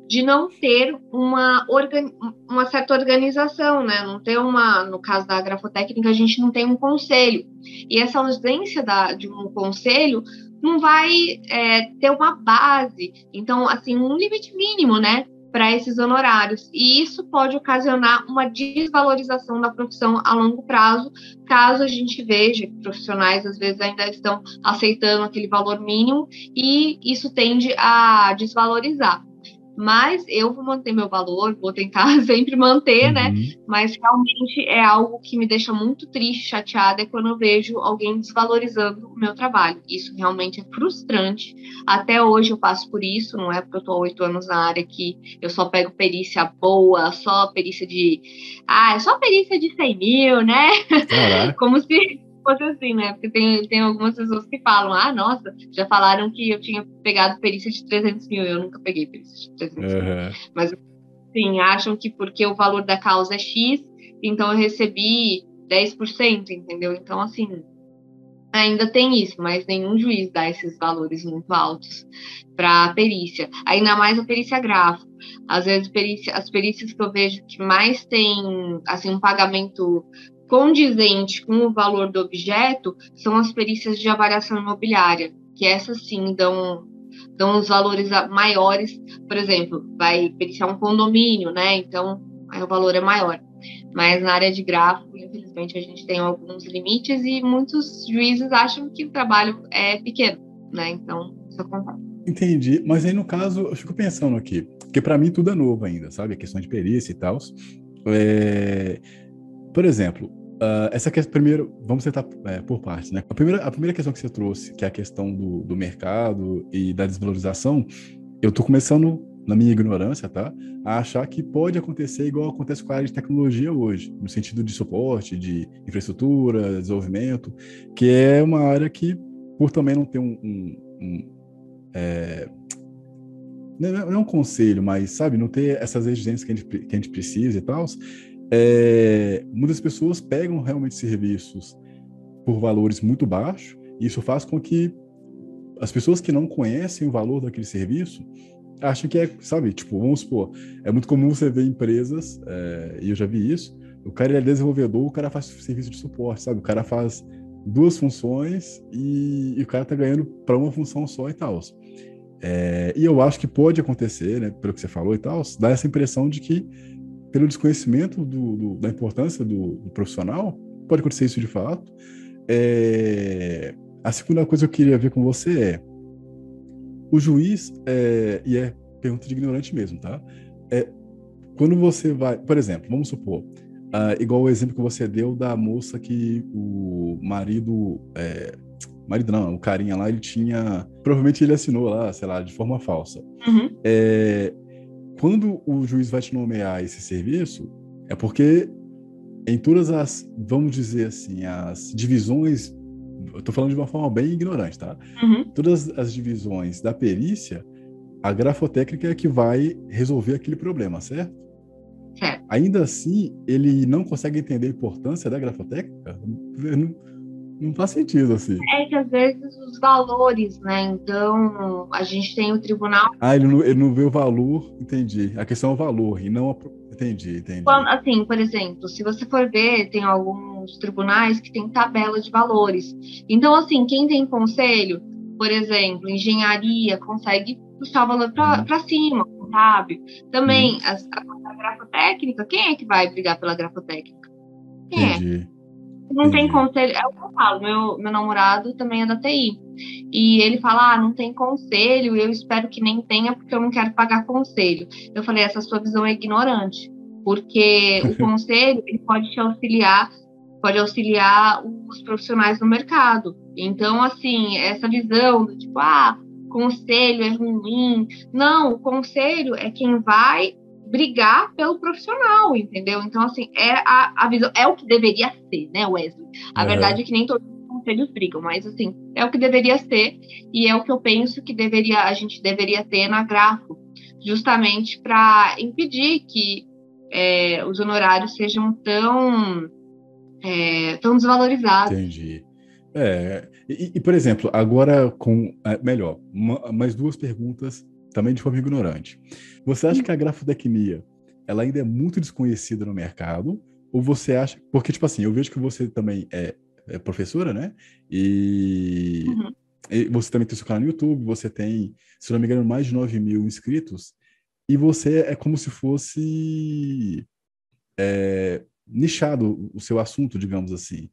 [SPEAKER 2] de não ter uma, organ, uma certa organização, né? Não ter uma, no caso da grafotécnica, a gente não tem um conselho. E essa ausência da, de um conselho não vai é, ter uma base. Então, assim, um limite mínimo, né? Para esses honorários. E isso pode ocasionar uma desvalorização da profissão a longo prazo, caso a gente veja que profissionais, às vezes, ainda estão aceitando aquele valor mínimo, e isso tende a desvalorizar. Mas eu vou manter meu valor, vou tentar sempre manter, né?
[SPEAKER 1] Uhum.
[SPEAKER 2] Mas realmente é algo que me deixa muito triste, chateada, é quando eu vejo alguém desvalorizando o meu trabalho. Isso realmente é frustrante. Até hoje eu passo por isso, não é porque eu estou há oito anos na área que eu só pego perícia boa, só perícia de... Ah, é só perícia de cem mil, né?
[SPEAKER 1] Caraca.
[SPEAKER 2] Como se fosse assim, né? Porque tem, tem algumas pessoas que falam, ah, nossa, já falaram que eu tinha pegado perícia de trezentos mil, eu nunca peguei perícia de trezentos mil.
[SPEAKER 1] Uhum.
[SPEAKER 2] Mas, sim, acham que porque o valor da causa é X, então eu recebi dez por cento, entendeu? Então, assim, ainda tem isso, mas nenhum juiz dá esses valores muito altos para a perícia. Ainda mais a perícia gráfica. Às vezes, perícia, as perícias que eu vejo que mais tem, assim, um pagamento condizente com o valor do objeto são as perícias de avaliação imobiliária, que essas sim dão, dão os valores maiores. Por exemplo, vai periciar um condomínio, né? Então, aí o valor é maior. Mas na área de gráfico, infelizmente, a gente tem alguns limites e muitos juízes acham que o trabalho é pequeno, né? Então, isso acontece.
[SPEAKER 1] Entendi, mas aí no caso, eu fico pensando aqui, porque para mim tudo é novo ainda, sabe? A questão de perícia e tal. É... Por exemplo, uh, essa questão, primeiro, vamos tentar é, por partes, né? A primeira, a primeira questão que você trouxe, que é a questão do, do mercado e da desvalorização, eu tô começando, na minha ignorância, tá? A achar que pode acontecer igual acontece com a área de tecnologia hoje, no sentido de suporte, de infraestrutura, desenvolvimento, que é uma área que, por também não ter um, um, um é, não é um conselho, mas, sabe, não ter essas exigências que a gente, que a gente precisa e tal, é, muitas pessoas pegam realmente serviços por valores muito baixos, e isso faz com que as pessoas que não conhecem o valor daquele serviço acham que é, sabe, tipo, vamos supor, é muito comum você ver empresas, é, e eu já vi isso, o cara ele é desenvolvedor, o cara faz serviço de suporte, sabe, o cara faz duas funções e, e o cara tá ganhando para uma função só e tal. É, e eu acho que pode acontecer, né, pelo que você falou e tal, dá essa impressão de que, pelo desconhecimento do, do, da importância do, do profissional, pode acontecer isso de fato. É, a segunda coisa que eu queria ver com você é, o juiz, é, e é pergunta de ignorante mesmo, tá? É, quando você vai, por exemplo, vamos supor, uh, igual o exemplo que você deu da moça que o marido... É, marido não, o carinha lá, ele tinha... Provavelmente ele assinou lá, sei lá, de forma falsa.
[SPEAKER 2] Uhum.
[SPEAKER 1] É, quando o juiz vai te nomear esse serviço, é porque em todas as, vamos dizer assim, as divisões... Eu tô falando de uma forma bem ignorante, tá?
[SPEAKER 2] Uhum.
[SPEAKER 1] Todas as divisões da perícia, a grafotécnica é que vai resolver aquele problema, certo?
[SPEAKER 2] Certo.
[SPEAKER 1] Ainda assim, ele não consegue entender a importância da grafotécnica? Não, não faz sentido, assim.
[SPEAKER 2] É que às vezes os valores, né? Então, a gente tem o tribunal.
[SPEAKER 1] Ah, ele não, ele não vê o valor, entendi. A questão é o valor e não a... Entendi, entendi.
[SPEAKER 2] Quando, assim, por exemplo, se você for ver, tem alguns tribunais que tem tabela de valores. Então, assim, quem tem conselho, por exemplo, engenharia, consegue puxar o valor para
[SPEAKER 1] Uhum.
[SPEAKER 2] cima, sabe? Também,
[SPEAKER 1] Uhum.
[SPEAKER 2] as, a, a grafotécnica, quem é que vai brigar pela grafotécnica? Quem é?
[SPEAKER 1] Entendi.
[SPEAKER 2] Não tem
[SPEAKER 1] Entendi.
[SPEAKER 2] conselho. É o que eu falo, meu, meu namorado também é da T I. E ele fala, ah, não tem conselho, eu espero que nem tenha, porque eu não quero pagar conselho. Eu falei, essa sua visão é ignorante, porque o conselho, ele pode te auxiliar, pode auxiliar os profissionais no mercado. Então, assim, essa visão do tipo, ah, conselho é ruim. Não, o conselho é quem vai brigar pelo profissional, entendeu? Então, assim, é a, a visão, é o que deveria ser, né, Wesley? A
[SPEAKER 1] Uhum.
[SPEAKER 2] verdade é que nem todos os conselhos brigam, mas, assim, é o que deveria ser e é o que eu penso que deveria, a gente deveria ter na Grafo, justamente para impedir que é, os honorários sejam tão, é, tão desvalorizados.
[SPEAKER 1] Entendi. É, e, e, por exemplo, agora com... É, melhor, uma, mais duas perguntas também de forma ignorante. Você acha que a grafotecnia, ela ainda é muito desconhecida no mercado? Ou você acha... Porque, tipo assim, eu vejo que você também é, é professora, né? E...
[SPEAKER 2] Uhum.
[SPEAKER 1] e você também tem seu canal no YouTube, você tem, se não me engano, mais de nove mil inscritos. E você é como se fosse é, nichado o seu assunto, digamos assim.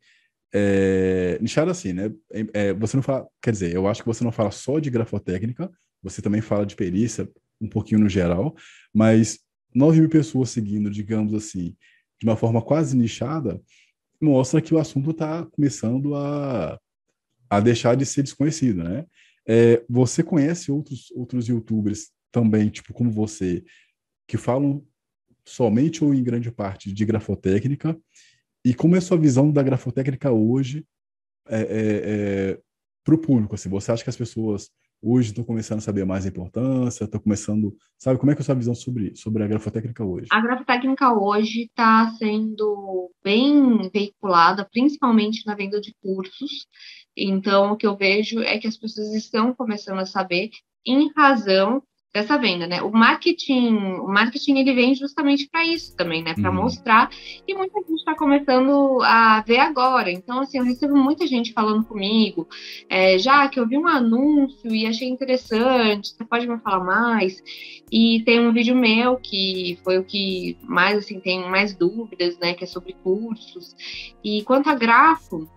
[SPEAKER 1] É, nichado assim, né? É, é, você não fala, quer dizer, eu acho que você não fala só de grafotécnica, você também fala de perícia, um pouquinho no geral, mas nove mil pessoas seguindo, digamos assim, de uma forma quase nichada, mostra que o assunto está começando a, a deixar de ser desconhecido, né? É, você conhece outros, outros YouTubers também, tipo como você, que falam somente ou em grande parte de grafotécnica, e como é a sua visão da grafotécnica hoje é, é, é, para o público? Assim, você acha que as pessoas hoje estão começando a saber mais a importância, estão começando, sabe, como é que é a sua visão sobre, sobre a grafotécnica hoje?
[SPEAKER 2] A grafotécnica hoje está sendo bem veiculada, principalmente na venda de cursos. Então, o que eu vejo é que as pessoas estão começando a saber em razão dessa venda, né? O marketing, o marketing ele vem justamente para isso também, né? Para
[SPEAKER 1] Uhum.
[SPEAKER 2] mostrar, e muita gente está começando a ver agora. Então, assim, eu recebo muita gente falando comigo, é, já que eu vi um anúncio e achei interessante, você pode me falar mais? E tem um vídeo meu que foi o que mais, assim, tem mais dúvidas, né? Que é sobre cursos. E quanto a grafo,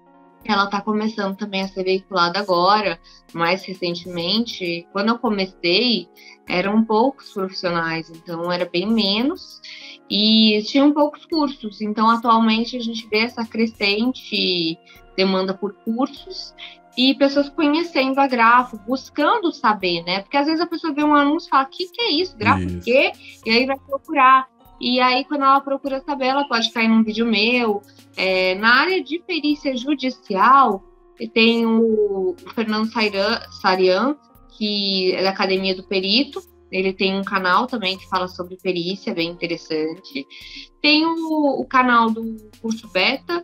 [SPEAKER 2] ela está começando também a ser veiculada agora, mais recentemente. Quando eu comecei, eram poucos profissionais, então era bem menos, e tinham poucos cursos. Então, atualmente, a gente vê essa crescente demanda por cursos e pessoas conhecendo a grafo, buscando saber, né? Porque às vezes a pessoa vê um anúncio e fala, o que, que é isso? Grafo o quê? E aí vai procurar. E aí, quando ela procura saber, ela pode cair num vídeo meu. É, na área de perícia judicial, tem o, o Fernando Sarian, que é da Academia do Perito. Ele tem um canal também que fala sobre perícia, bem interessante. Tem o, o canal do curso Beta,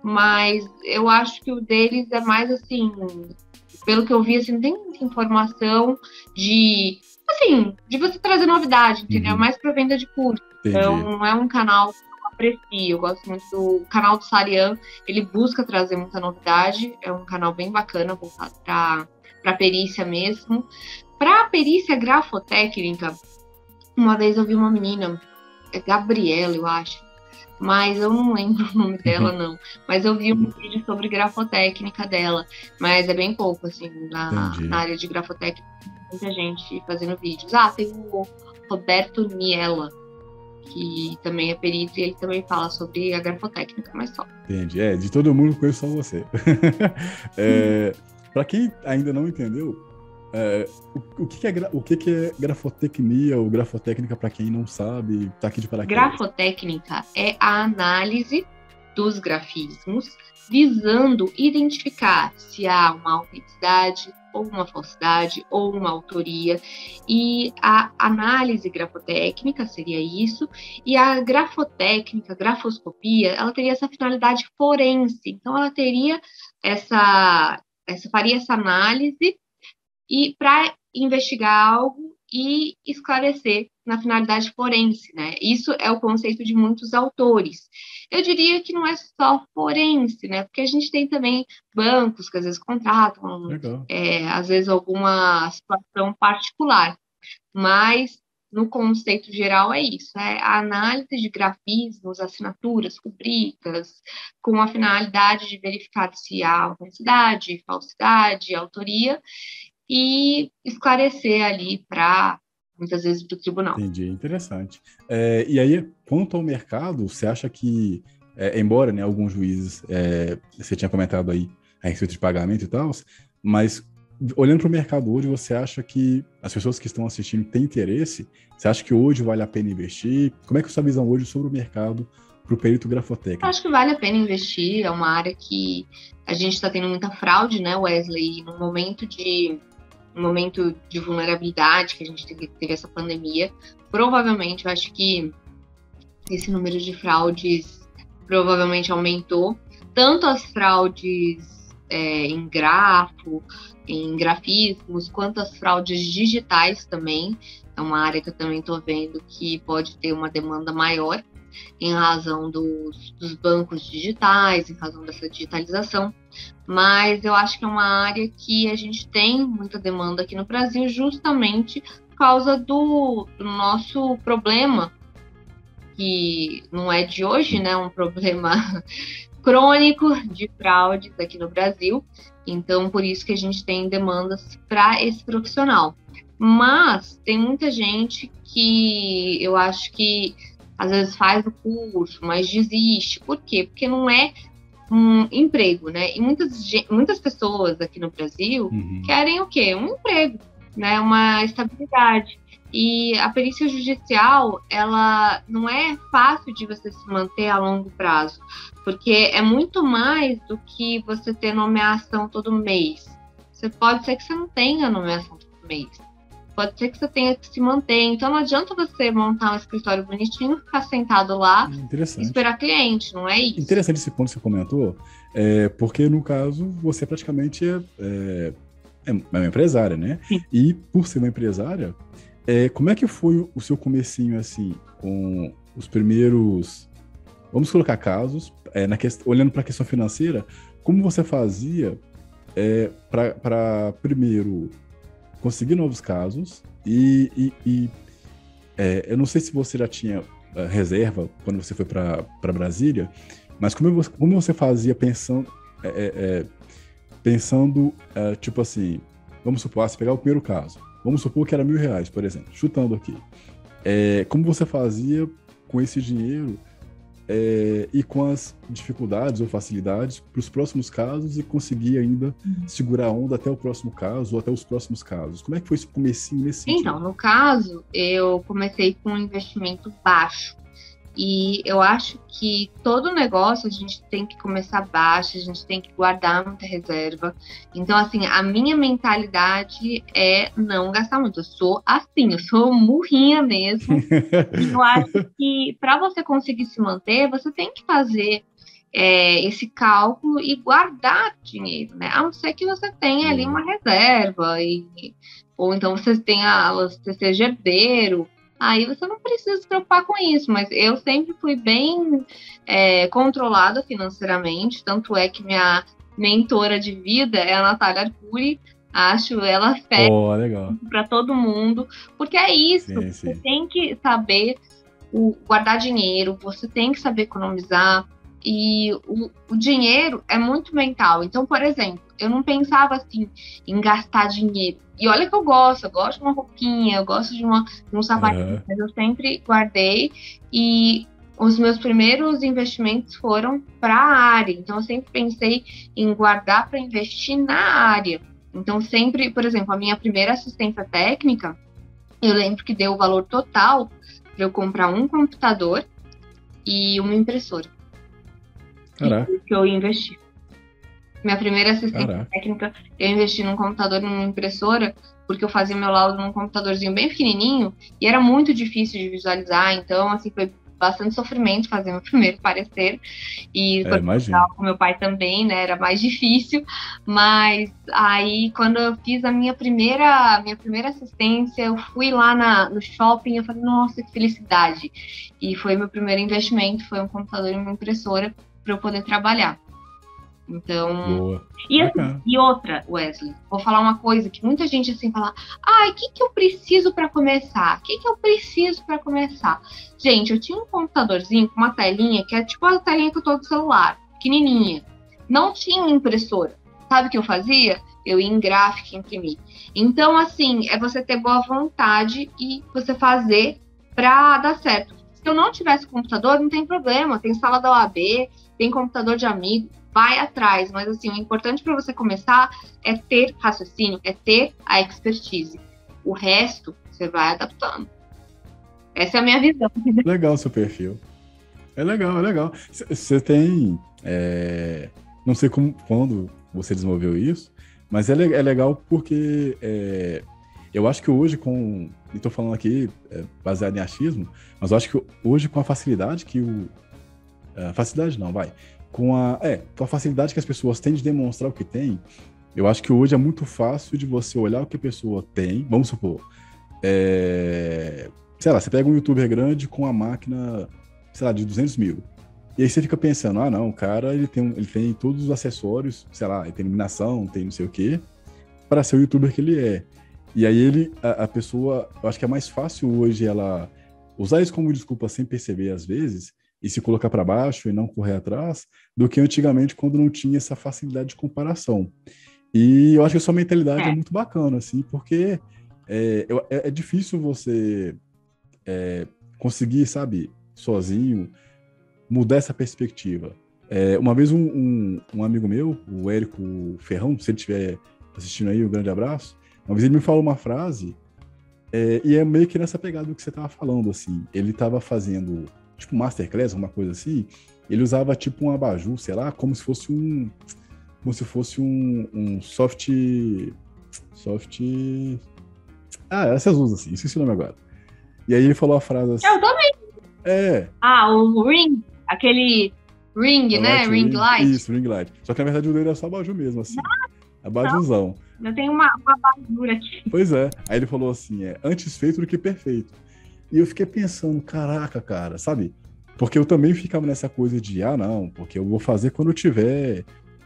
[SPEAKER 2] mas eu acho que o deles é mais assim, pelo que eu vi, assim, não tem muita informação de, assim, de você trazer novidade, entendeu?
[SPEAKER 1] Uhum.
[SPEAKER 2] Mais para venda de curso.
[SPEAKER 1] Entendi.
[SPEAKER 2] Então, não é um canal que eu aprecio. Eu gosto muito do canal do Sarian. Ele busca trazer muita novidade. É um canal bem bacana, voltado para para perícia mesmo. Para a perícia grafotécnica, uma vez eu vi uma menina, é Gabriela, eu acho, mas eu não lembro o nome dela,
[SPEAKER 1] Uhum.
[SPEAKER 2] não. Mas eu vi um vídeo sobre grafotécnica dela, mas é bem pouco, assim, na, na área de grafotécnica, muita gente fazendo vídeos. Ah, tem o Roberto Niela, que também é perito, e ele também fala sobre a grafotécnica, mas só.
[SPEAKER 1] Entendi. É, de todo mundo conheço só você. é, para quem ainda não entendeu, é, o, o, que, que, é, o que, que é grafotecnia ou grafotécnica, para quem não sabe, tá aqui de paraquedas?
[SPEAKER 2] Grafotécnica é a análise dos grafismos visando identificar se há uma autenticidade ou uma falsidade ou uma autoria, e a análise grafotécnica seria isso, e a grafotécnica, grafoscopia, ela teria essa finalidade forense, então ela teria essa, essa faria essa análise e para investigar algo e esclarecer na finalidade forense, né? Isso é o conceito de muitos autores. Eu diria que não é só forense, né? Porque a gente tem também bancos que às vezes contratam, é, às vezes alguma situação particular, mas no conceito geral é isso, é a análise de grafismos, assinaturas, rubricas, com a finalidade de verificar se há autenticidade, falsidade, autoria, e esclarecer ali para, muitas vezes, para o tribunal.
[SPEAKER 1] Entendi, interessante. É, e aí, quanto ao mercado, você acha que, é, embora, né, alguns juízes, é, você tinha comentado aí a respeito de pagamento e tal, mas olhando para o mercado hoje, você acha que as pessoas que estão assistindo têm interesse? Você acha que hoje vale a pena investir? Como é que é a sua visão hoje sobre o mercado para o perito grafotécnico?
[SPEAKER 2] Eu acho que vale a pena investir, é uma área que a gente está tendo muita fraude, né, Wesley? No momento de no momento de vulnerabilidade que a gente teve, teve essa pandemia, provavelmente, eu acho que esse número de fraudes provavelmente aumentou, tanto as fraudes é, em grafo, em grafismos, quanto as fraudes digitais também. É uma área que eu também estou vendo que pode ter uma demanda maior em razão dos, dos bancos digitais, em razão dessa digitalização. Mas eu acho que é uma área que a gente tem muita demanda aqui no Brasil justamente por causa do, do nosso problema, que não é de hoje, né? Um problema crônico de fraudes aqui no Brasil. Então, por isso que a gente tem demandas para esse profissional. Mas tem muita gente que eu acho que às vezes faz o curso, mas desiste. Por quê? Porque não é um emprego, né? E muitas, muitas pessoas aqui no Brasil uhum. querem o quê? Um emprego, né? Uma estabilidade. E a perícia judicial, ela não é fácil de você se manter a longo prazo, porque é muito mais do que você ter nomeação todo mês. Você pode ser que você não tenha nomeação todo mês. Pode ser que você tenha que se manter. Então, não adianta você montar um escritório bonitinho, ficar sentado lá e esperar cliente, não é isso.
[SPEAKER 1] Interessante esse ponto que você comentou, é, porque, no caso, você praticamente é, é, é uma empresária, né? Sim. E, por ser uma empresária, é, como é que foi o seu comecinho, assim, com os primeiros... Vamos colocar casos, é, na quest... olhando para a questão financeira, como você fazia é, para, primeiro... conseguir novos casos e, e, e é, eu não sei se você já tinha uh, reserva quando você foi para Brasília, mas como você, como você fazia pensando, é, é, pensando uh, tipo assim, vamos supor, se pegar o primeiro caso, vamos supor que era mil reais, por exemplo, chutando aqui, é, como você fazia com esse dinheiro É, e com as dificuldades ou facilidades para os próximos casos e conseguir ainda uhum. segurar a onda até o próximo caso ou até os próximos casos. Como é que foi esse comecinho nesse sentido?
[SPEAKER 2] Então, no caso, eu comecei com um investimento baixo. E eu acho que todo negócio a gente tem que começar baixo, a gente tem que guardar muita reserva. Então, assim, a minha mentalidade é não gastar muito. Eu sou assim, eu sou murrinha mesmo. E eu acho que para você conseguir se manter, você tem que fazer é, esse cálculo e guardar dinheiro, né? A não ser que você tenha ali uma reserva, e, ou então você tenha, você seja herdeiro. Aí você não precisa se preocupar com isso, mas eu sempre fui bem é, controlada financeiramente, tanto é que minha mentora de vida é a Natália Arcuri, acho ela fé
[SPEAKER 1] oh,
[SPEAKER 2] para todo mundo, porque é isso, sim, você sim. tem que saber o, guardar dinheiro, você tem que saber economizar, e o, o dinheiro é muito mental. Então, por exemplo, eu não pensava assim em gastar dinheiro. E olha que eu gosto, eu gosto de uma roupinha, eu gosto de, uma, de um sapatinho, uhum. mas eu sempre guardei. E os meus primeiros investimentos foram para a área. Então, eu sempre pensei em guardar para investir na área. Então, sempre, por exemplo, a minha primeira assistência técnica, eu lembro que deu o valor total para eu comprar um computador e uma impressora.
[SPEAKER 1] Caraca.
[SPEAKER 2] Que eu investi. Minha primeira assistência Caraca. técnica, eu investi num computador e numa impressora, porque eu fazia meu laudo num computadorzinho bem pequenininho e era muito difícil de visualizar, então, assim, foi bastante sofrimento fazer meu primeiro parecer. E
[SPEAKER 1] é, imagina.
[SPEAKER 2] Com meu pai também, né, era mais difícil, mas aí, quando eu fiz a minha primeira, minha primeira assistência, eu fui lá na, no shopping, eu falei, nossa, que felicidade. E foi meu primeiro investimento, foi um computador e uma impressora para eu poder trabalhar. Então,
[SPEAKER 1] Boa.
[SPEAKER 2] E, assim, e outra, Wesley, vou falar uma coisa que muita gente assim fala, ai, o que, que eu preciso para começar? O que, que eu preciso para começar? Gente, eu tinha um computadorzinho com uma telinha que é tipo a telinha que eu tô do celular, pequenininha. Não tinha impressora. Sabe o que eu fazia? Eu ia em gráfica e imprimir. Então, assim, é você ter boa vontade e você fazer para dar certo. Se eu não tivesse computador, não tem problema. Tem sala da O A B, tem computador de amigo. Vai atrás, mas assim, o importante para você começar é ter raciocínio, é ter a expertise. O resto, você vai adaptando. Essa é a minha visão.
[SPEAKER 1] Legal o seu perfil. É legal, é legal. Você tem... É, não sei como, quando você desenvolveu isso, mas é, é legal porque é, eu acho que hoje com... Estou falando aqui é, baseado em achismo, mas eu acho que hoje com a facilidade que o... A facilidade não, vai... com a, é, com a facilidade que as pessoas têm de demonstrar o que tem, eu acho que hoje é muito fácil de você olhar o que a pessoa tem. Vamos supor, é, sei lá, você pega um youtuber grande com a máquina, sei lá, de duzentos mil. E aí você fica pensando, ah, não, o cara, ele tem, ele tem todos os acessórios, sei lá, ele tem iluminação, tem não sei o quê, para ser o youtuber que ele é. E aí ele, a, a pessoa, eu acho que é mais fácil hoje ela usar isso como desculpa sem perceber às vezes, e se colocar para baixo e não correr atrás, do que antigamente quando não tinha essa facilidade de comparação. E eu acho que a sua mentalidade é, é muito bacana, assim, porque é, é, é difícil você é, conseguir, sabe, sozinho, mudar essa perspectiva. É, uma vez um, um, um amigo meu, o Érico Ferrão, se ele estiver assistindo aí, um grande abraço, uma vez ele me falou uma frase, é, e é meio que nessa pegada do que você estava falando, assim. Ele estava fazendo, tipo, masterclass, uma coisa assim, ele usava tipo um abajur, sei lá, como se fosse um... como se fosse um, um soft... soft... Ah, essas usam assim, esqueci o nome agora. E aí ele falou a frase assim...
[SPEAKER 2] Eu também!
[SPEAKER 1] É.
[SPEAKER 2] Ah, o ring, aquele ring,
[SPEAKER 1] A
[SPEAKER 2] né?
[SPEAKER 1] light
[SPEAKER 2] Ring,
[SPEAKER 1] ring.
[SPEAKER 2] light.
[SPEAKER 1] Isso, ring light. Só que na verdade o dele era só abajur mesmo, assim. Abajurzão.
[SPEAKER 2] Eu tenho uma, uma abajur aqui.
[SPEAKER 1] Pois é. Aí ele falou assim, é antes feito do que perfeito. E eu fiquei pensando, caraca, cara, sabe? Porque eu também ficava nessa coisa de, ah, não, porque eu vou fazer quando eu tiver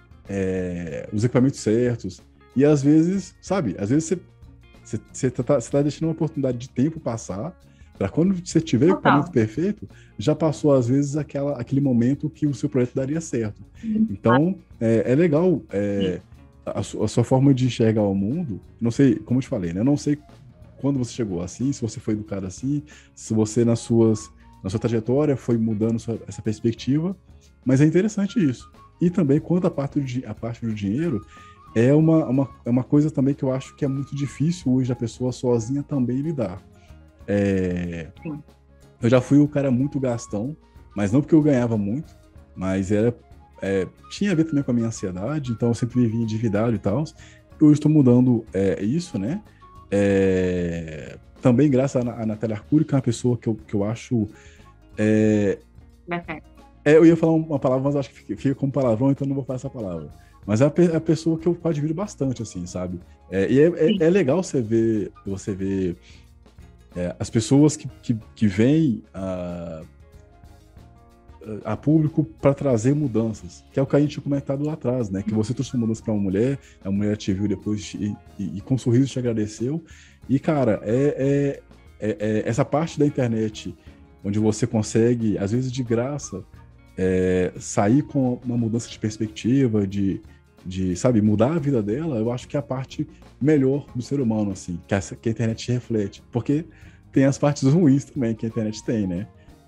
[SPEAKER 1] é, os equipamentos certos. E às vezes, sabe? Às vezes você, você, você, tá, você tá deixando uma oportunidade de tempo passar, para quando você tiver o equipamento perfeito, já passou, às vezes, aquela, aquele momento que o seu projeto daria certo. Então, é, é legal é, a, su, a sua forma de enxergar o mundo. Não sei, como eu te falei, né? Eu não sei quando você chegou assim, se você foi educado assim, se você, nas suas, na sua trajetória, foi mudando sua, essa perspectiva, mas é interessante isso. E também, quanto à parte do, a parte do dinheiro, é uma, uma, é uma coisa também que eu acho que é muito difícil hoje a pessoa sozinha também lidar. É, eu já fui um cara muito gastão, mas não porque eu ganhava muito, mas era, é, tinha a ver também com a minha ansiedade, então eu sempre vivia endividado e tal. Eu estou mudando é, isso, né? É, também graças a, a Natália Arcuri, que é uma pessoa que eu, que eu acho... É, é, eu ia falar uma palavra, mas acho que fica, fica como palavrão, então não vou falar essa palavra. Mas é a, a pessoa que eu admiro bastante, assim, sabe? É, e é, é, é legal você ver... Você ver É, as pessoas que, que, que vêm a, a público para trazer mudanças, que é o que a gente tinha comentado lá atrás, né? Que você trouxe mudança para uma mulher, a mulher te viu depois e, e, e com um sorriso te agradeceu. E, cara, é, é, é, é essa parte da internet onde você consegue, às vezes de graça, é, sair com uma mudança de perspectiva, de, de, sabe, mudar a vida dela, eu acho que é a parte melhor do ser humano, assim, que a, que a internet reflete. Porque tem as partes ruins também que a internet tem, né?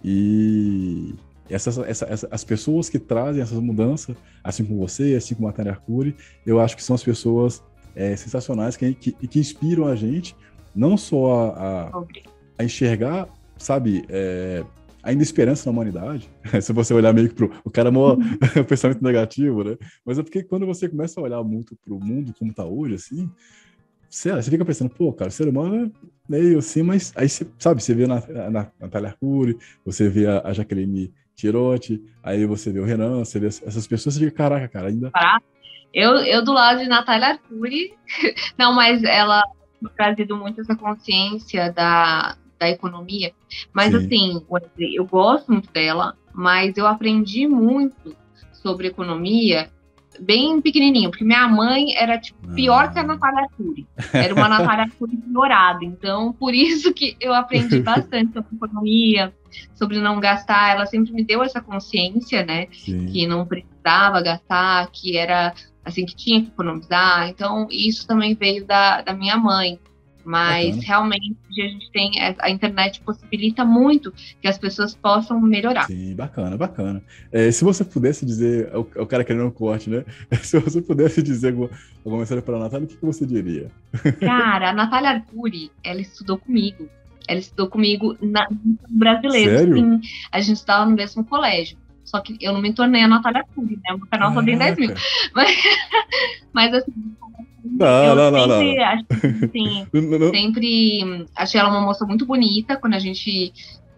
[SPEAKER 1] E essas, essa, essa, as pessoas que trazem essas mudanças, assim como você, assim como a Natália Arcuri, eu acho que são as pessoas é, sensacionais que, que, que inspiram a gente, não só a, a, a enxergar, sabe, é, ainda esperança na humanidade, se você olhar meio que pro o cara mó o pensamento negativo, né? Mas é porque quando você começa a olhar muito pro mundo como tá hoje, assim, você, você fica pensando, pô, cara, o ser humano é meio assim, mas aí você, sabe, você vê a, a, a Natália Arcuri, você vê a, a Jaqueline Tirotti, aí você vê o Renan, você vê essas pessoas, você fica, caraca, cara, ainda...
[SPEAKER 2] Eu, eu do lado de Natália Arcuri, não, mas ela tem trazido muito essa consciência da... da economia, mas Sim. assim, eu gosto muito dela, mas eu aprendi muito sobre economia bem pequenininho, porque minha mãe era tipo pior ah. que a Natália Arcuri, era uma Natália Arcuri piorada, então por isso que eu aprendi bastante sobre economia, sobre não gastar, ela sempre me deu essa consciência, né, Sim. que não precisava gastar, que era assim, que tinha que economizar, então isso também veio da, da minha mãe. Mas Bacana. Realmente a gente tem, a internet possibilita muito que as pessoas possam melhorar.
[SPEAKER 1] Sim, bacana, bacana. É, se você pudesse dizer, o, o cara querendo um corte, né? Se você pudesse dizer alguma, alguma mensagem para a Natália, o que, que você diria?
[SPEAKER 2] Cara, a Natália Arcuri, ela estudou comigo. Ela estudou comigo na brasileiro.
[SPEAKER 1] Sério?
[SPEAKER 2] Sim, a gente estava no mesmo colégio. Só que eu não me tornei a Natália Arcuri, né? O meu canal só tem dez mil. Mas, mas assim...
[SPEAKER 1] Não,
[SPEAKER 2] eu
[SPEAKER 1] não, não,
[SPEAKER 2] sempre,
[SPEAKER 1] não.
[SPEAKER 2] Acho, assim,
[SPEAKER 1] não, não.
[SPEAKER 2] sempre achei ela uma moça muito bonita quando a gente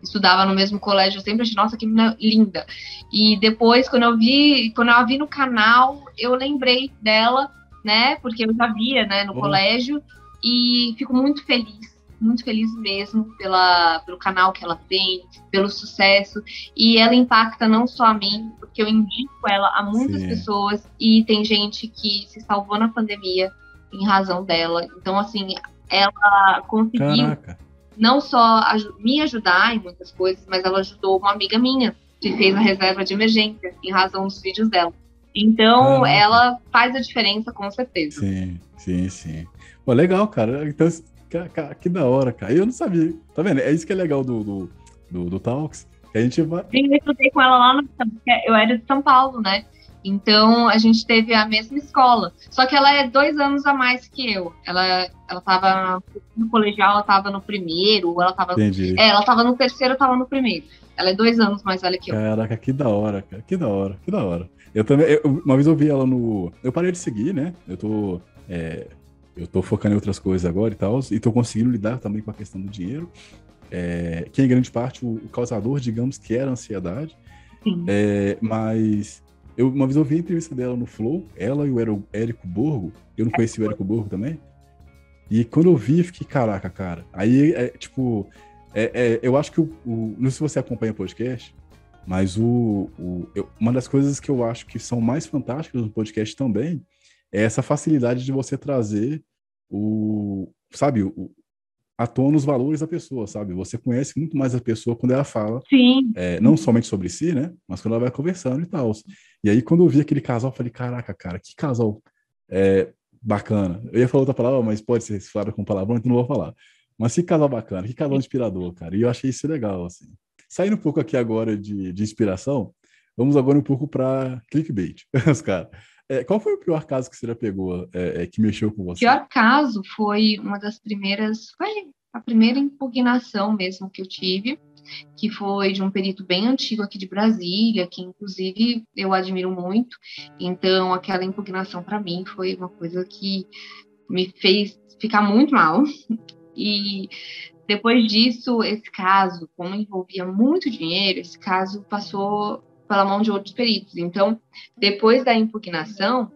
[SPEAKER 2] estudava no mesmo colégio, eu sempre achei, nossa, que menina linda. E depois, quando eu vi, quando eu a vi no canal, eu lembrei dela, né? Porque eu já via, né, no
[SPEAKER 1] Oh,
[SPEAKER 2] colégio, e fico muito feliz, muito feliz mesmo pela, pelo canal que ela tem, pelo sucesso. E ela impacta não só a mim, porque eu indico ela a muitas
[SPEAKER 1] sim.
[SPEAKER 2] pessoas, e tem gente que se salvou na pandemia em razão dela. Então, assim, ela conseguiu
[SPEAKER 1] Caraca,
[SPEAKER 2] não só aju- me ajudar em muitas coisas, mas ela ajudou uma amiga minha que fez a reserva de emergência em razão dos vídeos dela. Então,
[SPEAKER 1] caraca.
[SPEAKER 2] ela faz a diferença com certeza.
[SPEAKER 1] Sim, sim, sim. Pô, legal, cara. Então, ca- ca- que da hora, cara. Eu não sabia. Tá vendo? É isso que é legal do, do, do, do Talks. Que a gente vai.
[SPEAKER 2] Sim, eu estudei com ela lá no... Eu era de São Paulo, né? Então, a gente teve a mesma escola. Só que ela é dois anos a mais que eu. Ela, ela tava no colegial, ela tava no primeiro, ela tava...
[SPEAKER 1] Entendi.
[SPEAKER 2] É, ela tava no terceiro, eu tava no primeiro. Ela é dois anos mais velha que eu.
[SPEAKER 1] Caraca, que da hora, cara. Que da hora, que da hora. Eu também. eu- uma vez eu vi ela no. Eu parei de seguir, né? Eu tô. é, eu tô focando em outras coisas agora e tal. E tô conseguindo lidar também com a questão do dinheiro. É, que em grande parte o, o causador, digamos, que era a ansiedade.
[SPEAKER 2] Sim.
[SPEAKER 1] É, mas eu, uma vez eu vi a entrevista dela no Flow, ela e o Ero- Érico Borgo. Eu não conheci o Érico Borgo também. E quando eu vi, eu fiquei, caraca, cara. Aí, é, tipo, é, é, eu acho que o, o- não sei se você acompanha o podcast, mas o, o- eu- uma das coisas que eu acho que são mais fantásticas no podcast também é essa facilidade de você trazer o, sabe, o, à tona os valores da pessoa, sabe? Você conhece muito mais a pessoa quando ela fala,
[SPEAKER 2] Sim.
[SPEAKER 1] é, não somente sobre si, né? Mas quando ela vai conversando e tal. E aí, quando eu vi aquele casal, eu falei, caraca, cara, que casal é, bacana. Eu ia falar outra palavra, mas pode ser falada com palavrão, então não vou falar. Mas que casal bacana, que casal inspirador, cara. E eu achei isso legal, assim. Saindo um pouco aqui agora de, de inspiração, vamos agora um pouco para clickbait. Os cara, é, qual foi o pior caso que você já pegou, é, é, que mexeu com
[SPEAKER 2] O
[SPEAKER 1] você?
[SPEAKER 2] pior caso foi uma das primeiras, foi a primeira impugnação mesmo que eu tive, que foi de um perito bem antigo aqui de Brasília, que inclusive eu admiro muito. Então, aquela impugnação para mim foi uma coisa que me fez ficar muito mal. E depois disso, esse caso, como envolvia muito dinheiro, esse caso passou pela mão de outros peritos. Então, depois da impugnação,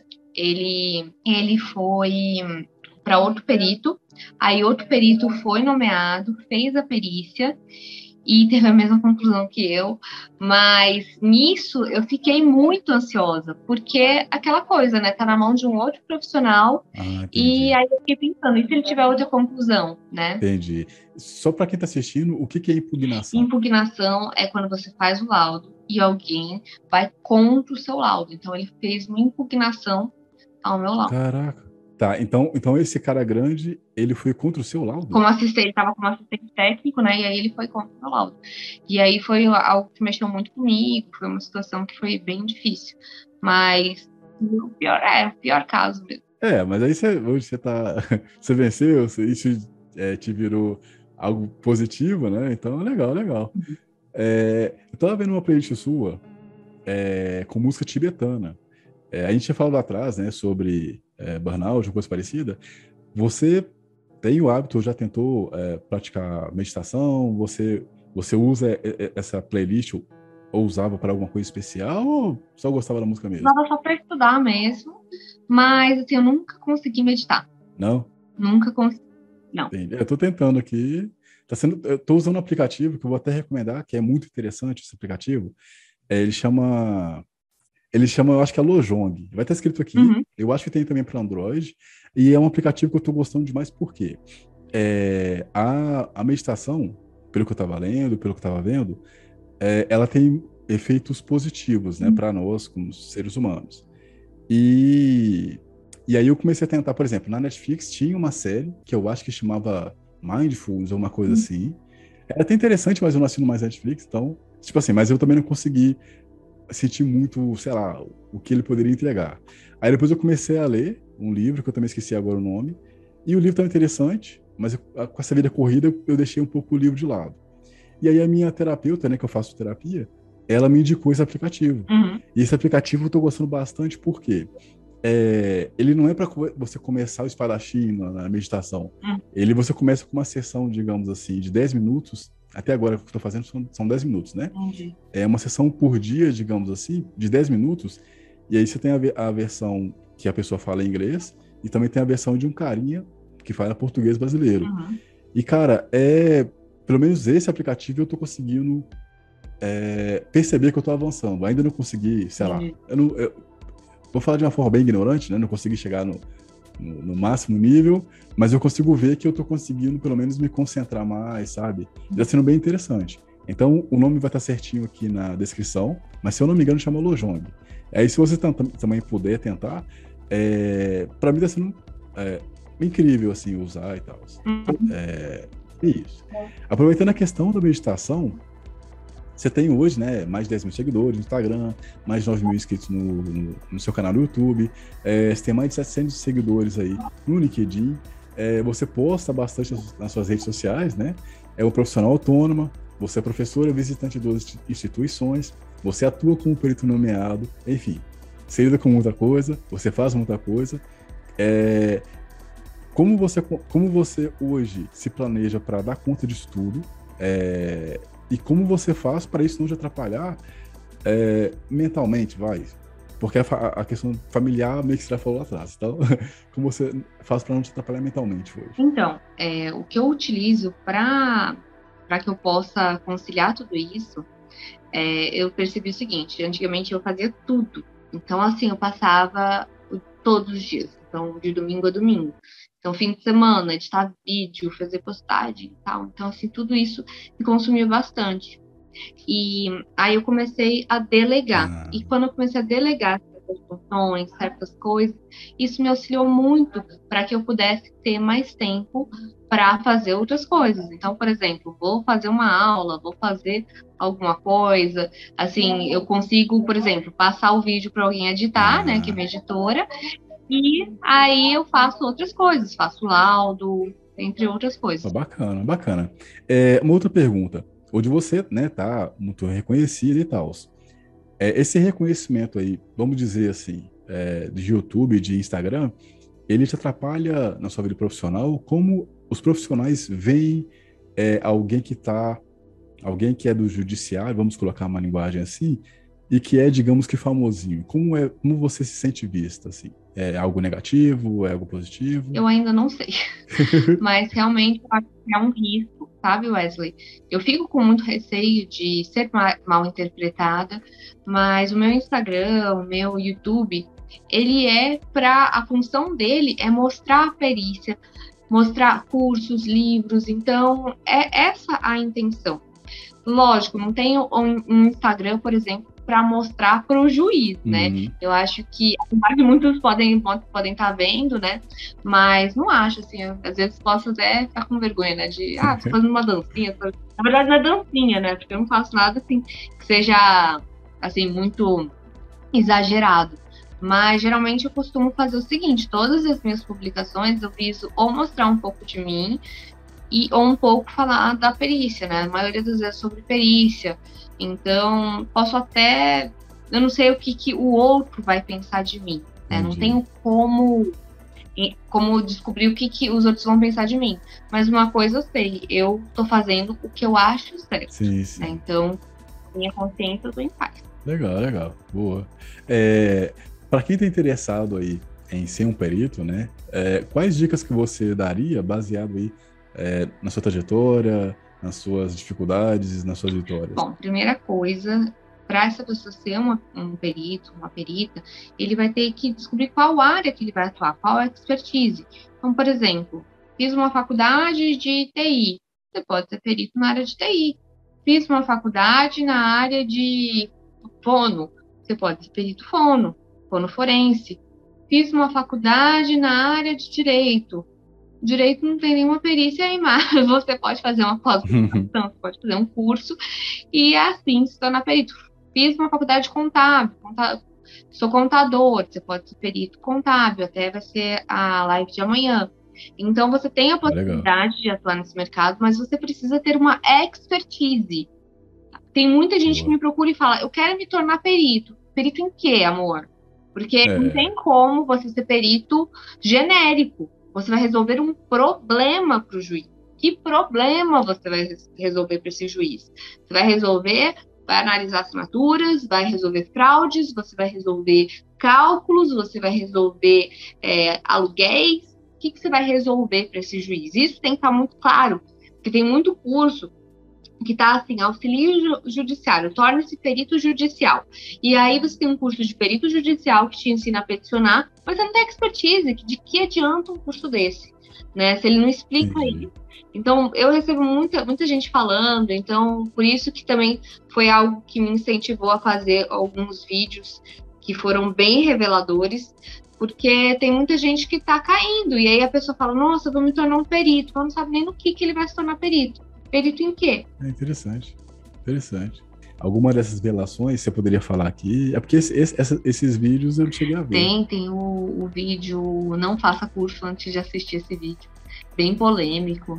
[SPEAKER 2] ele, ele foi para outro perito, aí outro perito foi nomeado, fez a perícia e teve a mesma conclusão que eu, mas nisso eu fiquei muito ansiosa, porque aquela coisa, né, tá na mão de um outro profissional,
[SPEAKER 1] Ah,
[SPEAKER 2] e
[SPEAKER 1] entendi.
[SPEAKER 2] aí eu fiquei pensando, e se ele tiver outra conclusão, né?
[SPEAKER 1] Entendi. Só para quem está assistindo, o que, que é impugnação?
[SPEAKER 2] Impugnação é quando você faz o laudo e alguém vai contra o seu laudo. Então ele fez uma impugnação ao meu laudo.
[SPEAKER 1] Caraca. Tá, então, então esse cara grande, ele foi contra o seu laudo?
[SPEAKER 2] Como assistente, ele estava como assistente técnico, né? E aí ele foi contra o meu laudo. E aí foi algo que mexeu muito comigo, foi uma situação que foi bem difícil. Mas o pior, é, o pior caso mesmo.
[SPEAKER 1] É, mas aí você, hoje você tá. Você venceu, você- isso é, te virou algo positivo, né? Então, legal, legal. É, eu tava vendo uma playlist sua é, com música tibetana. É, a gente tinha falado lá atrás, né, sobre é, burnout, ou coisa parecida. Você tem o hábito, já tentou é, praticar meditação? Você, você usa é, é, essa playlist ou, ou usava para alguma coisa especial ou só gostava da música mesmo?
[SPEAKER 2] Usava só para estudar mesmo, mas assim, eu nunca consegui meditar.
[SPEAKER 1] Não?
[SPEAKER 2] Nunca consegui. Não.
[SPEAKER 1] Entendi. Eu tô tentando aqui. Tá sendo, eu tô usando um aplicativo que eu vou até recomendar, que é muito interessante esse aplicativo. É, ele chama. Ele chama, eu acho que é Lojong. Vai estar escrito aqui.
[SPEAKER 2] Uhum.
[SPEAKER 1] Eu acho que tem também para Android. E é um aplicativo que eu tô gostando demais, por quê? É, a, a meditação, pelo que eu estava lendo, pelo que eu estava vendo, é, ela tem efeitos positivos, né, para nós, como seres humanos. E, e aí eu comecei a tentar, por exemplo, na Netflix tinha uma série que eu acho que chamava Mindfulness ou uma coisa assim. Era até interessante, mas eu não assino mais Netflix, então, tipo assim, mas eu também não consegui sentir muito, sei lá, o que ele poderia entregar. Aí depois eu comecei a ler um livro, que eu também esqueci agora o nome, e o livro estava interessante, mas eu, com essa vida corrida eu deixei um pouco o livro de lado. E aí a minha terapeuta, né, que eu faço terapia, ela me indicou esse aplicativo.
[SPEAKER 2] Uhum.
[SPEAKER 1] E esse aplicativo eu tô gostando bastante porque é, ele não é para você começar o espadachim na, na meditação.
[SPEAKER 2] Uhum.
[SPEAKER 1] Ele você começa com uma sessão, digamos assim, de dez minutos, até agora que eu estou fazendo são, são dez minutos, né?
[SPEAKER 2] Entendi.
[SPEAKER 1] É uma sessão por dia, digamos assim, de dez minutos, e aí você tem a, ve- a versão que a pessoa fala em inglês, e também tem a versão de um carinha que fala português brasileiro.
[SPEAKER 2] Uhum.
[SPEAKER 1] E, cara, é. Pelo menos esse aplicativo eu tô conseguindo é, perceber que eu tô avançando. Ainda não consegui, sei lá.
[SPEAKER 2] Entendi.
[SPEAKER 1] Eu não, eu- vou falar de uma forma bem ignorante, né? Não consegui chegar no, no, no máximo nível, mas eu consigo ver que eu tô conseguindo, pelo menos, me concentrar mais, sabe? Tá sendo bem interessante. Então, o nome vai estar certinho aqui na descrição, mas se eu não me engano, chama Lojong. Aí, se você tam- tam- também puder tentar, é, para mim tá sendo é, incrível, assim, usar e tal.
[SPEAKER 2] Uhum.
[SPEAKER 1] É, é isso. Aproveitando a questão da meditação, você tem hoje, né, mais de dez mil seguidores no Instagram, mais de nove mil inscritos no, no, no seu canal no YouTube, é, você tem mais de setecentos seguidores aí no LinkedIn, é, você posta bastante nas nas suas redes sociais, né? É uma profissional autônoma, você é professora visitante de duas instituições, você atua como perito nomeado, enfim, você lida com muita coisa, você faz muita coisa. É, como você, como você hoje se planeja para dar conta disso tudo? É, e como você faz para isso não te atrapalhar é, mentalmente, vai? Porque a, fa- a questão familiar meio que você já falou lá atrás. Então, como você faz para não te atrapalhar mentalmente hoje?
[SPEAKER 2] Então, é, o que eu utilizo para para que eu possa conciliar tudo isso, é, eu percebi o seguinte: antigamente eu fazia tudo. Então, assim, eu passava o- todos os dias. Então, de domingo a domingo. Então, fim de semana, editar vídeo, fazer postagem e tal. Então, assim, tudo isso me consumia bastante. E aí eu comecei a delegar.
[SPEAKER 1] Ah,
[SPEAKER 2] E quando eu comecei a delegar certas funções, certas coisas, isso me auxiliou muito para que eu pudesse ter mais tempo para fazer outras coisas. Então, por exemplo, vou fazer uma aula, vou fazer alguma coisa, assim, eu consigo, por exemplo, passar o vídeo para alguém editar, né, que é
[SPEAKER 1] ah,
[SPEAKER 2] minha editora, e aí eu faço outras coisas, faço laudo, entre outras
[SPEAKER 1] ó,
[SPEAKER 2] coisas.
[SPEAKER 1] bacana, bacana. É, uma outra pergunta. Onde você, né, tá muito reconhecido e tal. É, esse reconhecimento aí, vamos dizer assim, é, de YouTube, de Instagram, ele te atrapalha na sua vida profissional? Como os profissionais veem é, alguém que tá, alguém que é do judiciário, vamos colocar uma linguagem assim, e que é, digamos que famosinho? Como é, como você se sente vista assim? É algo negativo? É algo positivo?
[SPEAKER 2] Eu ainda não sei. Mas realmente eu acho que é um risco, sabe, Wesley? Eu fico com muito receio de ser ma- mal interpretada, mas o meu Instagram, o meu YouTube, ele é para a função dele é mostrar a perícia, mostrar cursos, livros, então é essa a intenção. Lógico, não tenho um um Instagram, por exemplo, para mostrar para o juiz, né?
[SPEAKER 1] Uhum.
[SPEAKER 2] Eu acho que, apesar de muitos podem podem estar vendo, né? Mas não acho, assim, eu, às vezes posso até ficar com vergonha, né? De, ah, tô fazendo uma dancinha. tô- Na verdade, não é dancinha, né? Porque eu não faço nada, assim, que seja, assim, muito exagerado. Mas geralmente eu costumo fazer o seguinte: todas as minhas publicações eu viso ou mostrar um pouco de mim e ou um pouco falar da perícia, né? A maioria das vezes sobre perícia. Então, posso até. Eu não sei o que, que o outro vai pensar de mim, né? Não
[SPEAKER 1] Entendi.
[SPEAKER 2] tenho como, como descobrir o que, que os outros vão pensar de mim. Mas uma coisa eu sei: eu tô fazendo o que eu acho certo,
[SPEAKER 1] Sim,
[SPEAKER 2] né?
[SPEAKER 1] sim.
[SPEAKER 2] Então, minha consciência eu tô em paz.
[SPEAKER 1] Legal, legal. Boa. É, para quem está interessado aí em ser um perito, né? é, quais dicas que você daria baseado aí é, na sua trajetória, nas suas dificuldades, nas suas vitórias?
[SPEAKER 2] Bom, primeira coisa, para essa pessoa ser uma, um perito, uma perita, ele vai ter que descobrir qual área que ele vai atuar, qual a expertise. Então, por exemplo, fiz uma faculdade de T I, você pode ser perito na área de T I. Fiz uma faculdade na área de fono, você pode ser perito fono, fono forense. Fiz uma faculdade na área de direito. Direito não tem nenhuma perícia aí, mas você pode fazer uma pós-graduação, você pode fazer um curso e assim se tornar perito. Fiz uma faculdade contábil, conta- sou contador, você pode ser perito contábil, até vai ser a live de amanhã. Então você tem a
[SPEAKER 1] Ah, legal.
[SPEAKER 2] possibilidade de atuar nesse mercado, mas você precisa ter uma expertise. Tem muita gente que
[SPEAKER 1] Boa.
[SPEAKER 2] me procura e fala: eu quero me tornar perito. Perito em quê, amor? Porque não
[SPEAKER 1] É,
[SPEAKER 2] tem como você ser perito genérico. Você vai resolver um problema para o juiz. que problema você vai resolver para esse juiz. Você vai resolver, vai analisar assinaturas, vai resolver fraudes, você vai resolver cálculos, você vai resolver é, aluguéis. O que, que você vai resolver para esse juiz? Isso tem que estar muito claro, porque tem muito curso que está assim, auxílio judiciário, torne-se perito judicial. E aí você tem um curso de perito judicial que te ensina a peticionar, mas você não tem expertise. De que adianta um curso desse, né? Se ele não explica
[SPEAKER 1] Entendi.
[SPEAKER 2] isso. Então, eu recebo muita, muita gente falando, então, por isso que também foi algo que me incentivou a fazer alguns vídeos que foram bem reveladores, porque tem muita gente que está caindo, e aí a pessoa fala, nossa, eu vou me tornar um perito, mas não sabe nem no que, que ele vai se tornar perito. Perito em quê?
[SPEAKER 1] É interessante, interessante. Alguma dessas relações você poderia falar aqui? É porque esse, esse, essa, esses vídeos eu não cheguei a ver.
[SPEAKER 2] Tem, tem o, o vídeo, não faça curso antes de assistir esse vídeo. Bem polêmico.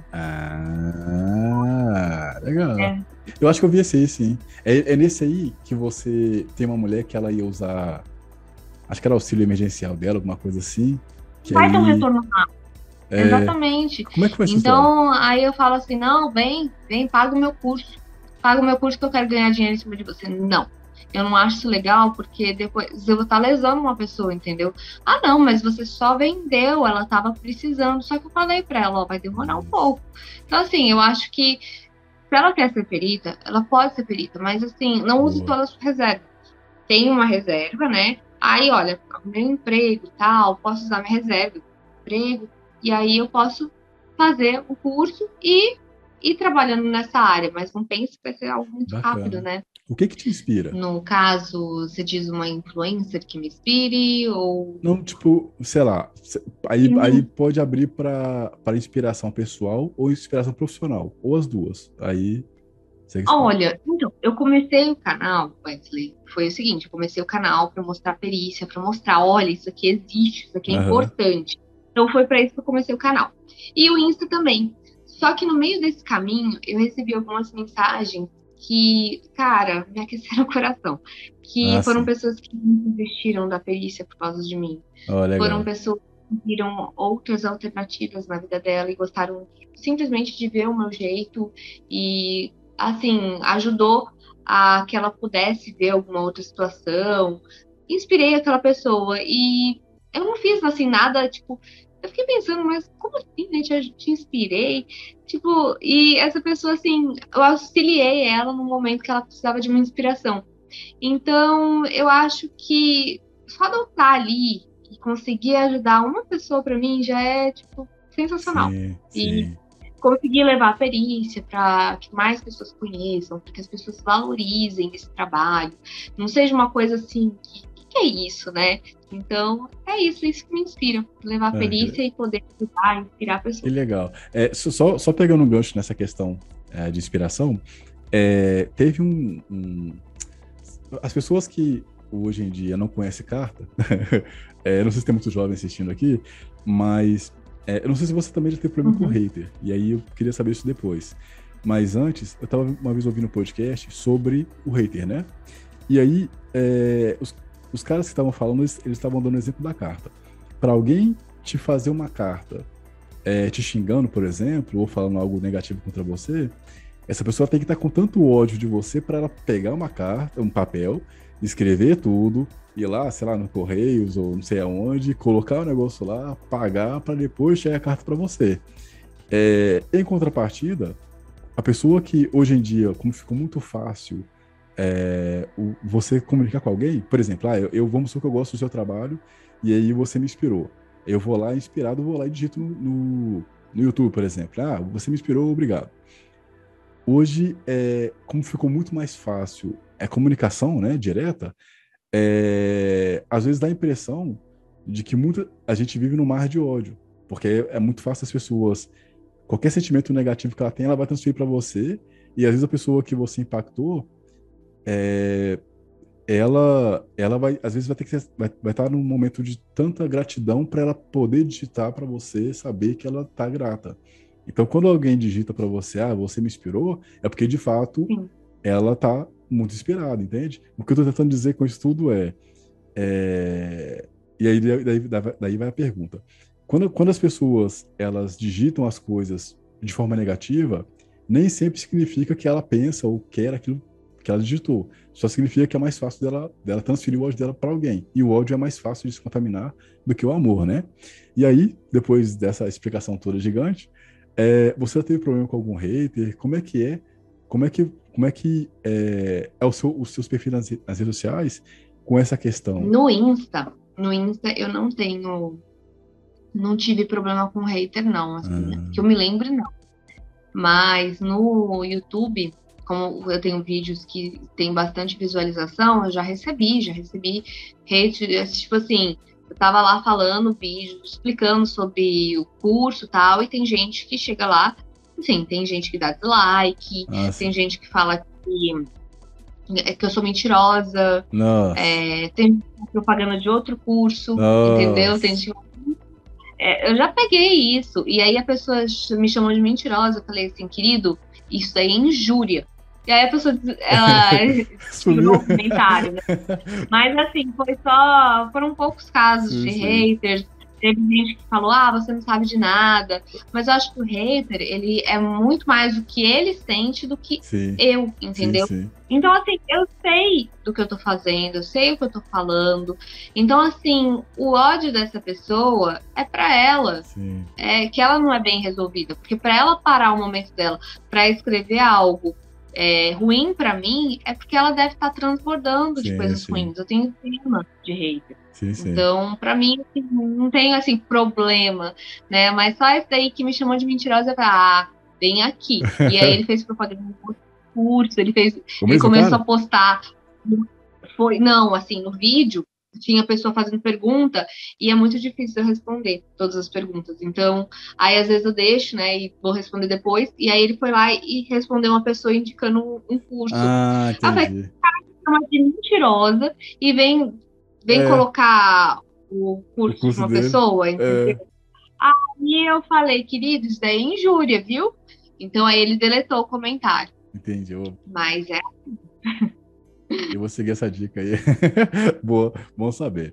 [SPEAKER 1] Ah, legal.
[SPEAKER 2] É.
[SPEAKER 1] Eu acho que eu vi esse aí, sim. É, é nesse aí que você tem uma mulher que ela ia usar, acho que era auxílio emergencial dela, alguma coisa assim. Que
[SPEAKER 2] Vai ter um
[SPEAKER 1] aí,
[SPEAKER 2] retorno rápido.
[SPEAKER 1] é,
[SPEAKER 2] Exatamente.
[SPEAKER 1] como é que foi essa história?
[SPEAKER 2] Então, aí eu falo assim, não, vem, vem, paga o meu curso. Paga o meu curso que eu quero ganhar dinheiro em cima de você. Não. Eu não acho isso legal, porque depois eu vou estar lesando uma pessoa, entendeu? Ah, não, mas você só vendeu, ela estava precisando. Só que eu falei para ela, ó, vai demorar um pouco. Então, assim, eu acho que se ela quer ser perita, ela pode ser perita, mas, assim, não use
[SPEAKER 1] Boa.
[SPEAKER 2] toda a sua reserva. Tem uma reserva, né? Aí, olha, meu emprego, tal, posso usar minha reserva, emprego, e aí eu posso fazer o curso e ir trabalhando nessa área, mas não pense que vai ser algo muito rápido,
[SPEAKER 1] Bacana.
[SPEAKER 2] né?
[SPEAKER 1] O que que te inspira?
[SPEAKER 2] No caso, você diz uma influencer que me inspire, ou...
[SPEAKER 1] Não, tipo, sei lá, cê- aí, aí
[SPEAKER 2] Uhum.
[SPEAKER 1] pode abrir para para inspiração pessoal ou inspiração profissional, ou as duas. Aí você que escolhe.
[SPEAKER 2] Olha, então, eu comecei o canal, Wesley, foi o seguinte, eu comecei o canal para mostrar perícia, para mostrar, olha, isso aqui existe, isso aqui é
[SPEAKER 1] Aham.
[SPEAKER 2] importante. Então foi para isso que eu comecei o canal. E o Insta também. Só que no meio desse caminho, eu recebi algumas mensagens que, cara, me aqueceram o coração. Que
[SPEAKER 1] Ah,
[SPEAKER 2] foram
[SPEAKER 1] sim.
[SPEAKER 2] pessoas que desistiram da perícia por causa de mim.
[SPEAKER 1] Ó,
[SPEAKER 2] Foram
[SPEAKER 1] legal.
[SPEAKER 2] pessoas que viram outras alternativas na vida dela e gostaram simplesmente de ver o meu jeito e, assim, ajudou a que ela pudesse ver alguma outra situação. Inspirei aquela pessoa e eu não fiz, assim, nada, tipo, eu fiquei pensando, mas como assim, né? Te, te inspirei. Tipo, e essa pessoa, assim, eu auxiliei ela no momento que ela precisava de uma inspiração. Então, eu acho que só de eu estar ali e conseguir ajudar uma pessoa para mim já é, tipo, sensacional.
[SPEAKER 1] Sim,
[SPEAKER 2] E
[SPEAKER 1] sim.
[SPEAKER 2] conseguir levar a perícia para que mais pessoas conheçam, para que as pessoas valorizem esse trabalho. Não seja uma coisa assim, que, que é isso, né? Então, é isso, isso que me inspira. Levar a
[SPEAKER 1] Ah, que,
[SPEAKER 2] perícia e poder ajudar, inspirar
[SPEAKER 1] que
[SPEAKER 2] pessoas.
[SPEAKER 1] legal. É, só, só só pegando um gancho nessa questão é, de inspiração, é, teve um, um- As pessoas que hoje em dia não conhecem carta, é, não sei se tem muitos jovens assistindo aqui, mas é, eu não sei se você também já teve problema com
[SPEAKER 2] Uhum.
[SPEAKER 1] hater, e aí eu queria saber isso depois. Mas antes, eu estava uma vez ouvindo um podcast sobre o hater, né? E aí, é, os, os caras que estavam falando, eles eles estavam dando exemplo da carta. Para alguém te fazer uma carta é, te xingando, por exemplo, ou falando algo negativo contra você, essa pessoa tem que estar com tanto ódio de você para ela pegar uma carta, um papel, escrever tudo, ir lá, sei lá, no Correios ou não sei aonde, colocar o negócio lá, pagar para depois chegar a carta para você. É, em contrapartida, a pessoa que hoje em dia, como ficou muito fácil é, o- você comunicar com alguém, por exemplo, ah, eu, eu vamos supor que eu gosto do seu trabalho e aí você me inspirou. Eu vou lá inspirado, vou lá e digito no, no, no YouTube, por exemplo. Ah, você me inspirou, obrigado. Hoje, é, como ficou muito mais fácil a comunicação, né, direta, é, às vezes dá a impressão de que muita, a gente vive num mar de ódio, porque é, é muito fácil as pessoas, qualquer sentimento negativo que ela tem, ela vai transferir para você, e às vezes a pessoa que você impactou, é, ela, ela vai, às vezes vai ter que ser, vai, vai estar num momento de tanta gratidão para ela poder digitar para você saber que ela tá grata. Então, quando alguém digita para você, ah, você me inspirou, é porque de fato
[SPEAKER 2] Sim.
[SPEAKER 1] ela tá muito inspirada, entende? O que eu tô tentando dizer com isso tudo é, é... e aí daí, daí, daí vai a pergunta. Quando, quando as pessoas elas digitam as coisas de forma negativa, nem sempre significa que ela pensa ou quer aquilo que ela digitou. Só significa que é mais fácil dela, dela transferir o ódio dela para alguém. E o ódio é mais fácil de se contaminar do que o amor, né? E aí, depois dessa explicação toda gigante, é, você já teve problema com algum hater? Como é que é? Como é que, como é, que é, é o seu, os seus perfis nas, nas redes sociais com essa questão?
[SPEAKER 2] No Insta, no Insta eu não tenho, não tive problema com hater, não, assim, né? Que eu
[SPEAKER 1] Ah,
[SPEAKER 2] me lembre, não. Mas no YouTube, como eu tenho vídeos que tem bastante visualização, eu já recebi, já recebi hate, tipo assim, eu tava lá falando vídeo, explicando sobre o curso e tal, e tem gente que chega lá, assim, tem gente que dá dislike,
[SPEAKER 1] ah,
[SPEAKER 2] tem
[SPEAKER 1] sim.
[SPEAKER 2] gente que fala que, é, que eu sou mentirosa,
[SPEAKER 1] Nossa,
[SPEAKER 2] é, tem propaganda de outro curso, entendeu? Tem
[SPEAKER 1] nossa.
[SPEAKER 2] gente é, eu já peguei isso. E aí a pessoa ch- me chamou de mentirosa. Eu falei assim, querido, isso daí é injúria. E aí a pessoa, diz- ela
[SPEAKER 1] Sumiu.
[SPEAKER 2] tirou o comentário, né? Mas assim, foi só, foram poucos casos
[SPEAKER 1] Sim,
[SPEAKER 2] de
[SPEAKER 1] sim.
[SPEAKER 2] haters. Teve gente que falou, ah, você não sabe de nada. Mas eu acho que o hater, ele é muito mais o que ele sente do que
[SPEAKER 1] Sim,
[SPEAKER 2] eu,
[SPEAKER 1] sim,
[SPEAKER 2] entendeu?
[SPEAKER 1] sim.
[SPEAKER 2] Então, assim, eu sei do que eu tô fazendo, eu sei o que eu tô falando. Então, assim, o ódio dessa pessoa é pra ela,
[SPEAKER 1] Sim,
[SPEAKER 2] é que ela não é bem resolvida. Porque pra ela parar o momento dela pra escrever algo é, ruim pra mim, é porque ela deve estar transbordando de
[SPEAKER 1] sim,
[SPEAKER 2] coisas
[SPEAKER 1] sim.
[SPEAKER 2] ruins. Eu tenho pena de hater.
[SPEAKER 1] Sim, sim.
[SPEAKER 2] Então, pra mim, assim, não tem assim problema, né? Mas só esse daí que me chamou de mentirosa, eu falei, ah, vem aqui. E aí ele fez propaganda no curso, ele fez,
[SPEAKER 1] O
[SPEAKER 2] ele
[SPEAKER 1] mesmo
[SPEAKER 2] começou
[SPEAKER 1] cara?
[SPEAKER 2] a postar, foi, não, assim, no vídeo tinha pessoa fazendo pergunta e é muito difícil eu responder todas as perguntas. Então, aí às vezes eu deixo, né, e vou responder depois. E aí ele foi lá e respondeu uma pessoa indicando um, um curso.
[SPEAKER 1] Ah,
[SPEAKER 2] Aí eu falei,
[SPEAKER 1] entendi.
[SPEAKER 2] chama de mentirosa e vem, vem
[SPEAKER 1] É,
[SPEAKER 2] colocar o
[SPEAKER 1] o
[SPEAKER 2] curso de
[SPEAKER 1] curso
[SPEAKER 2] uma
[SPEAKER 1] dele.
[SPEAKER 2] pessoa, entendeu?
[SPEAKER 1] É,
[SPEAKER 2] E eu falei, querido, isso daí é injúria, viu? Então aí ele deletou o comentário.
[SPEAKER 1] entendi. Eu,
[SPEAKER 2] Mas é.
[SPEAKER 1] eu vou seguir essa dica aí. Boa, bom saber.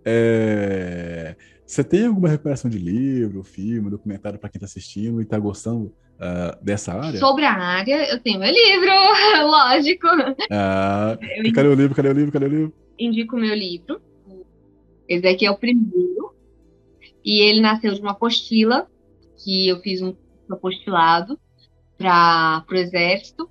[SPEAKER 1] É, você tem alguma recuperação de livro, filme, documentário para quem está assistindo e está gostando ah, dessa área?
[SPEAKER 2] Sobre a área, eu tenho meu livro, lógico.
[SPEAKER 1] Ah,
[SPEAKER 2] Eu
[SPEAKER 1] cadê o livro? Cadê o livro? Cadê o livro?
[SPEAKER 2] indico o meu livro. Esse daqui é o primeiro. E ele nasceu de uma apostila, que eu fiz um apostilado para o Exército.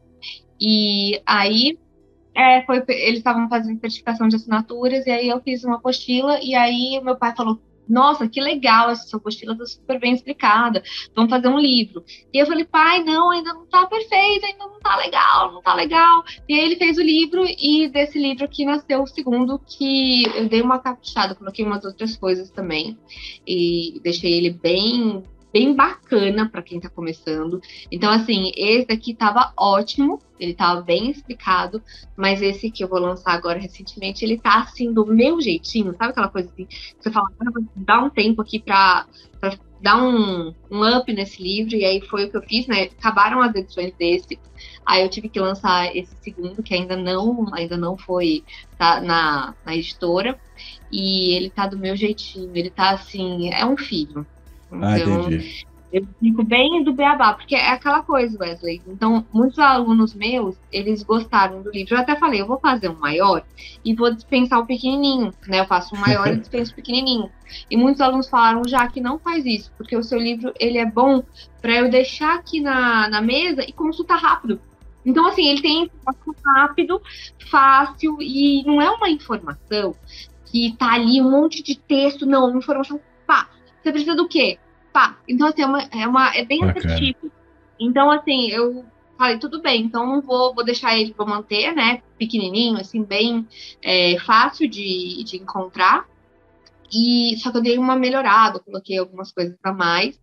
[SPEAKER 2] E aí É, foi, eles estavam fazendo certificação de assinaturas, e aí eu fiz uma apostila, e aí o meu pai falou, nossa, que legal, essa sua apostila está super bem explicada, vamos fazer um livro. E eu falei, pai, não, ainda não está perfeito, ainda não está legal, não está legal. E aí ele fez o livro, e desse livro aqui nasceu o segundo, que eu dei uma caprichada, coloquei umas outras coisas também, e deixei ele bem... bem bacana para quem está começando. Então, assim, esse aqui estava ótimo, ele estava bem explicado, mas esse que eu vou lançar agora recentemente, ele tá assim do meu jeitinho, sabe aquela coisa assim, que você fala, "Ah, vou dar um tempo aqui pra, pra dar um, um up nesse livro", e aí foi o que eu fiz, né? Acabaram as edições desse, aí eu tive que lançar esse segundo, que ainda não, ainda não foi tá, na, na editora, e ele tá do meu jeitinho, ele tá assim, é um filho.
[SPEAKER 1] Ah,
[SPEAKER 2] Então,
[SPEAKER 1] entendi.
[SPEAKER 2] eu fico bem do beabá, porque é aquela coisa, Wesley. Então, muitos alunos meus, eles gostaram do livro. Eu até falei, eu vou fazer um maior e vou dispensar o pequenininho, né? Eu faço um maior e dispenso o pequenininho. E muitos alunos falaram já que não faz isso, porque o seu livro, ele é bom para eu deixar aqui na, na mesa e consultar rápido. Então, assim, ele tem informação rápido, fácil, e não é uma informação que tá ali um monte de texto, não, uma informação, pá, você precisa do quê? Pá. Então, assim, é, uma, é, uma, é bem
[SPEAKER 1] Bacana.
[SPEAKER 2] assertivo. Então, assim, eu falei, tudo bem, então não vou, vou deixar ele, vou manter, né, pequenininho, assim, bem é, fácil de, de encontrar. E só que eu dei uma melhorada, coloquei algumas coisas a mais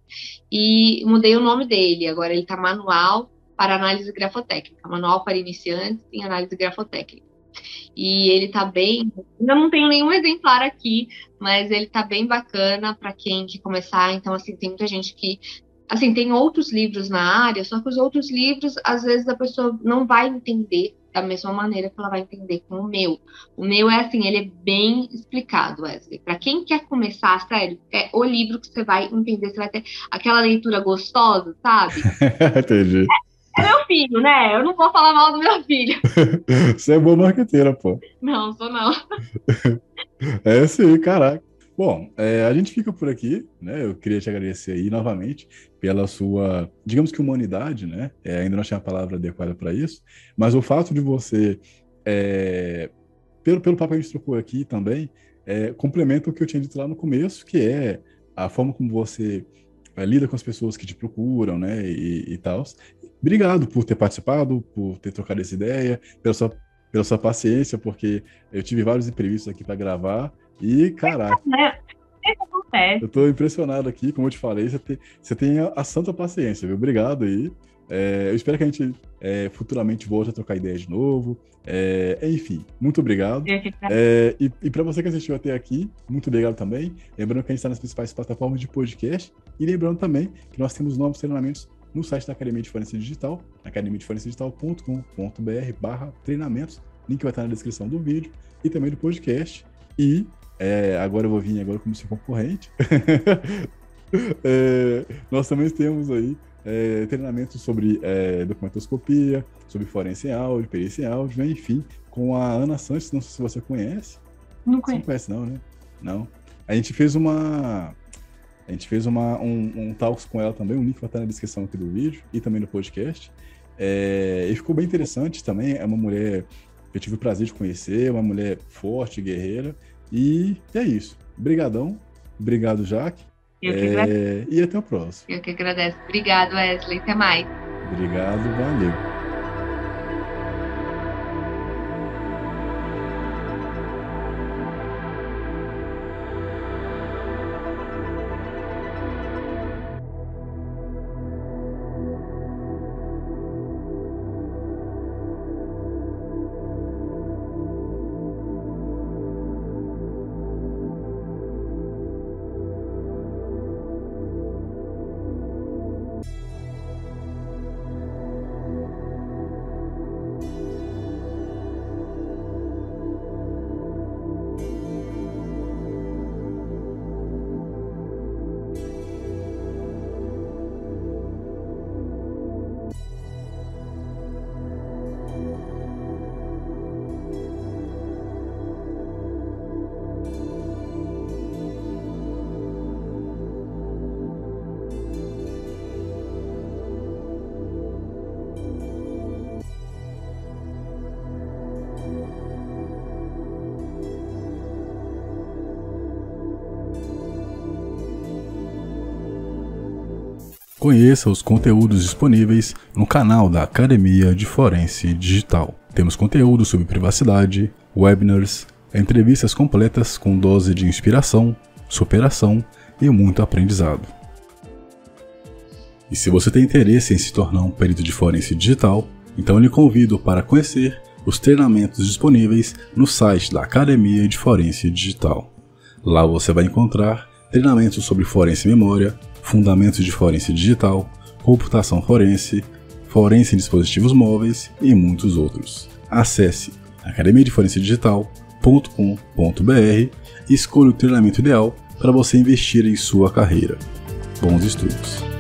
[SPEAKER 2] e mudei o nome dele. Agora ele tá Manual para Análise Grafotécnica, Manual para Iniciantes em Análise Grafotécnica. E ele tá bem. Ainda não tenho nenhum exemplar aqui, mas ele tá bem bacana para quem quer começar. Então, assim, tem muita gente que. Assim, tem outros livros na área, só que os outros livros, às vezes, a pessoa não vai entender. da mesma maneira que ela vai entender com o meu. O meu é assim, ele é bem explicado, Wesley. Para quem quer começar, sério, é o livro que você vai entender, você vai ter aquela leitura gostosa, sabe?
[SPEAKER 1] Entendi.
[SPEAKER 2] É, é meu filho, né? Eu não vou falar mal do meu filho.
[SPEAKER 1] Você é boa marqueteira, pô.
[SPEAKER 2] Não, sou não.
[SPEAKER 1] É sim, caraca. Bom, é, a gente fica por aqui, né? Eu queria te agradecer aí novamente pela sua, digamos que humanidade, né? É, ainda não tinha a palavra adequada para isso, mas o fato de você, é, pelo, pelo papo que a gente trocou aqui também, é, complementa o que eu tinha dito lá no começo, que é a forma como você é, lida com as pessoas que te procuram, né? E, e tal. Obrigado por ter participado, por ter trocado essa ideia, pela sua, pela sua paciência, porque eu tive vários imprevistos aqui para gravar. E, caraca,
[SPEAKER 2] Né? Isso acontece.
[SPEAKER 1] eu tô impressionado aqui, como eu te falei, você tem, você tem a, a santa paciência, viu? Obrigado aí. É, eu espero que a gente é, futuramente volte a trocar ideia de novo. É, enfim, muito obrigado.
[SPEAKER 2] Eu que
[SPEAKER 1] É, e e para você que assistiu até aqui, muito obrigado também. Lembrando que a gente está nas principais plataformas de podcast. E lembrando também que nós temos novos treinamentos no site da Academia de Forense Digital, academia de forense digital ponto com ponto b r barra treinamentos. Link vai estar na descrição do vídeo e também do podcast. E É, agora eu vou vir agora como seu concorrente. é, nós também temos aí é, treinamentos sobre é, documentoscopia, sobre forense em áudio, perícia em áudio, né? Enfim, com a Ana Santos, não sei se você conhece.
[SPEAKER 2] não
[SPEAKER 1] Você não
[SPEAKER 2] conheço.
[SPEAKER 1] conhece não, né? Não. A gente fez uma... A gente fez uma, um, um talks com ela também, o link vai estar na descrição aqui do vídeo e também no podcast. É, e ficou bem interessante também, é uma mulher que eu tive o prazer de conhecer, uma mulher forte, guerreira. E é isso. Obrigadão. Obrigado, Jaque.
[SPEAKER 2] Eu que agradeço.
[SPEAKER 1] É, e até o próximo.
[SPEAKER 2] Eu que agradeço. Obrigado, Wesley. Até mais.
[SPEAKER 1] Obrigado, valeu. Conheça os conteúdos disponíveis no canal da Academia de Forense Digital. Temos conteúdo sobre privacidade, webinars, entrevistas completas com dose de inspiração, superação e muito aprendizado. E se você tem interesse em se tornar um perito de forense digital, então eu lhe convido para conhecer os treinamentos disponíveis no site da Academia de Forense Digital. Lá você vai encontrar treinamentos sobre forense memória, fundamentos de forense digital, computação forense, forense em dispositivos móveis e muitos outros. Acesse academia de forense digital ponto com ponto b r e escolha o treinamento ideal para você investir em sua carreira. Bons estudos!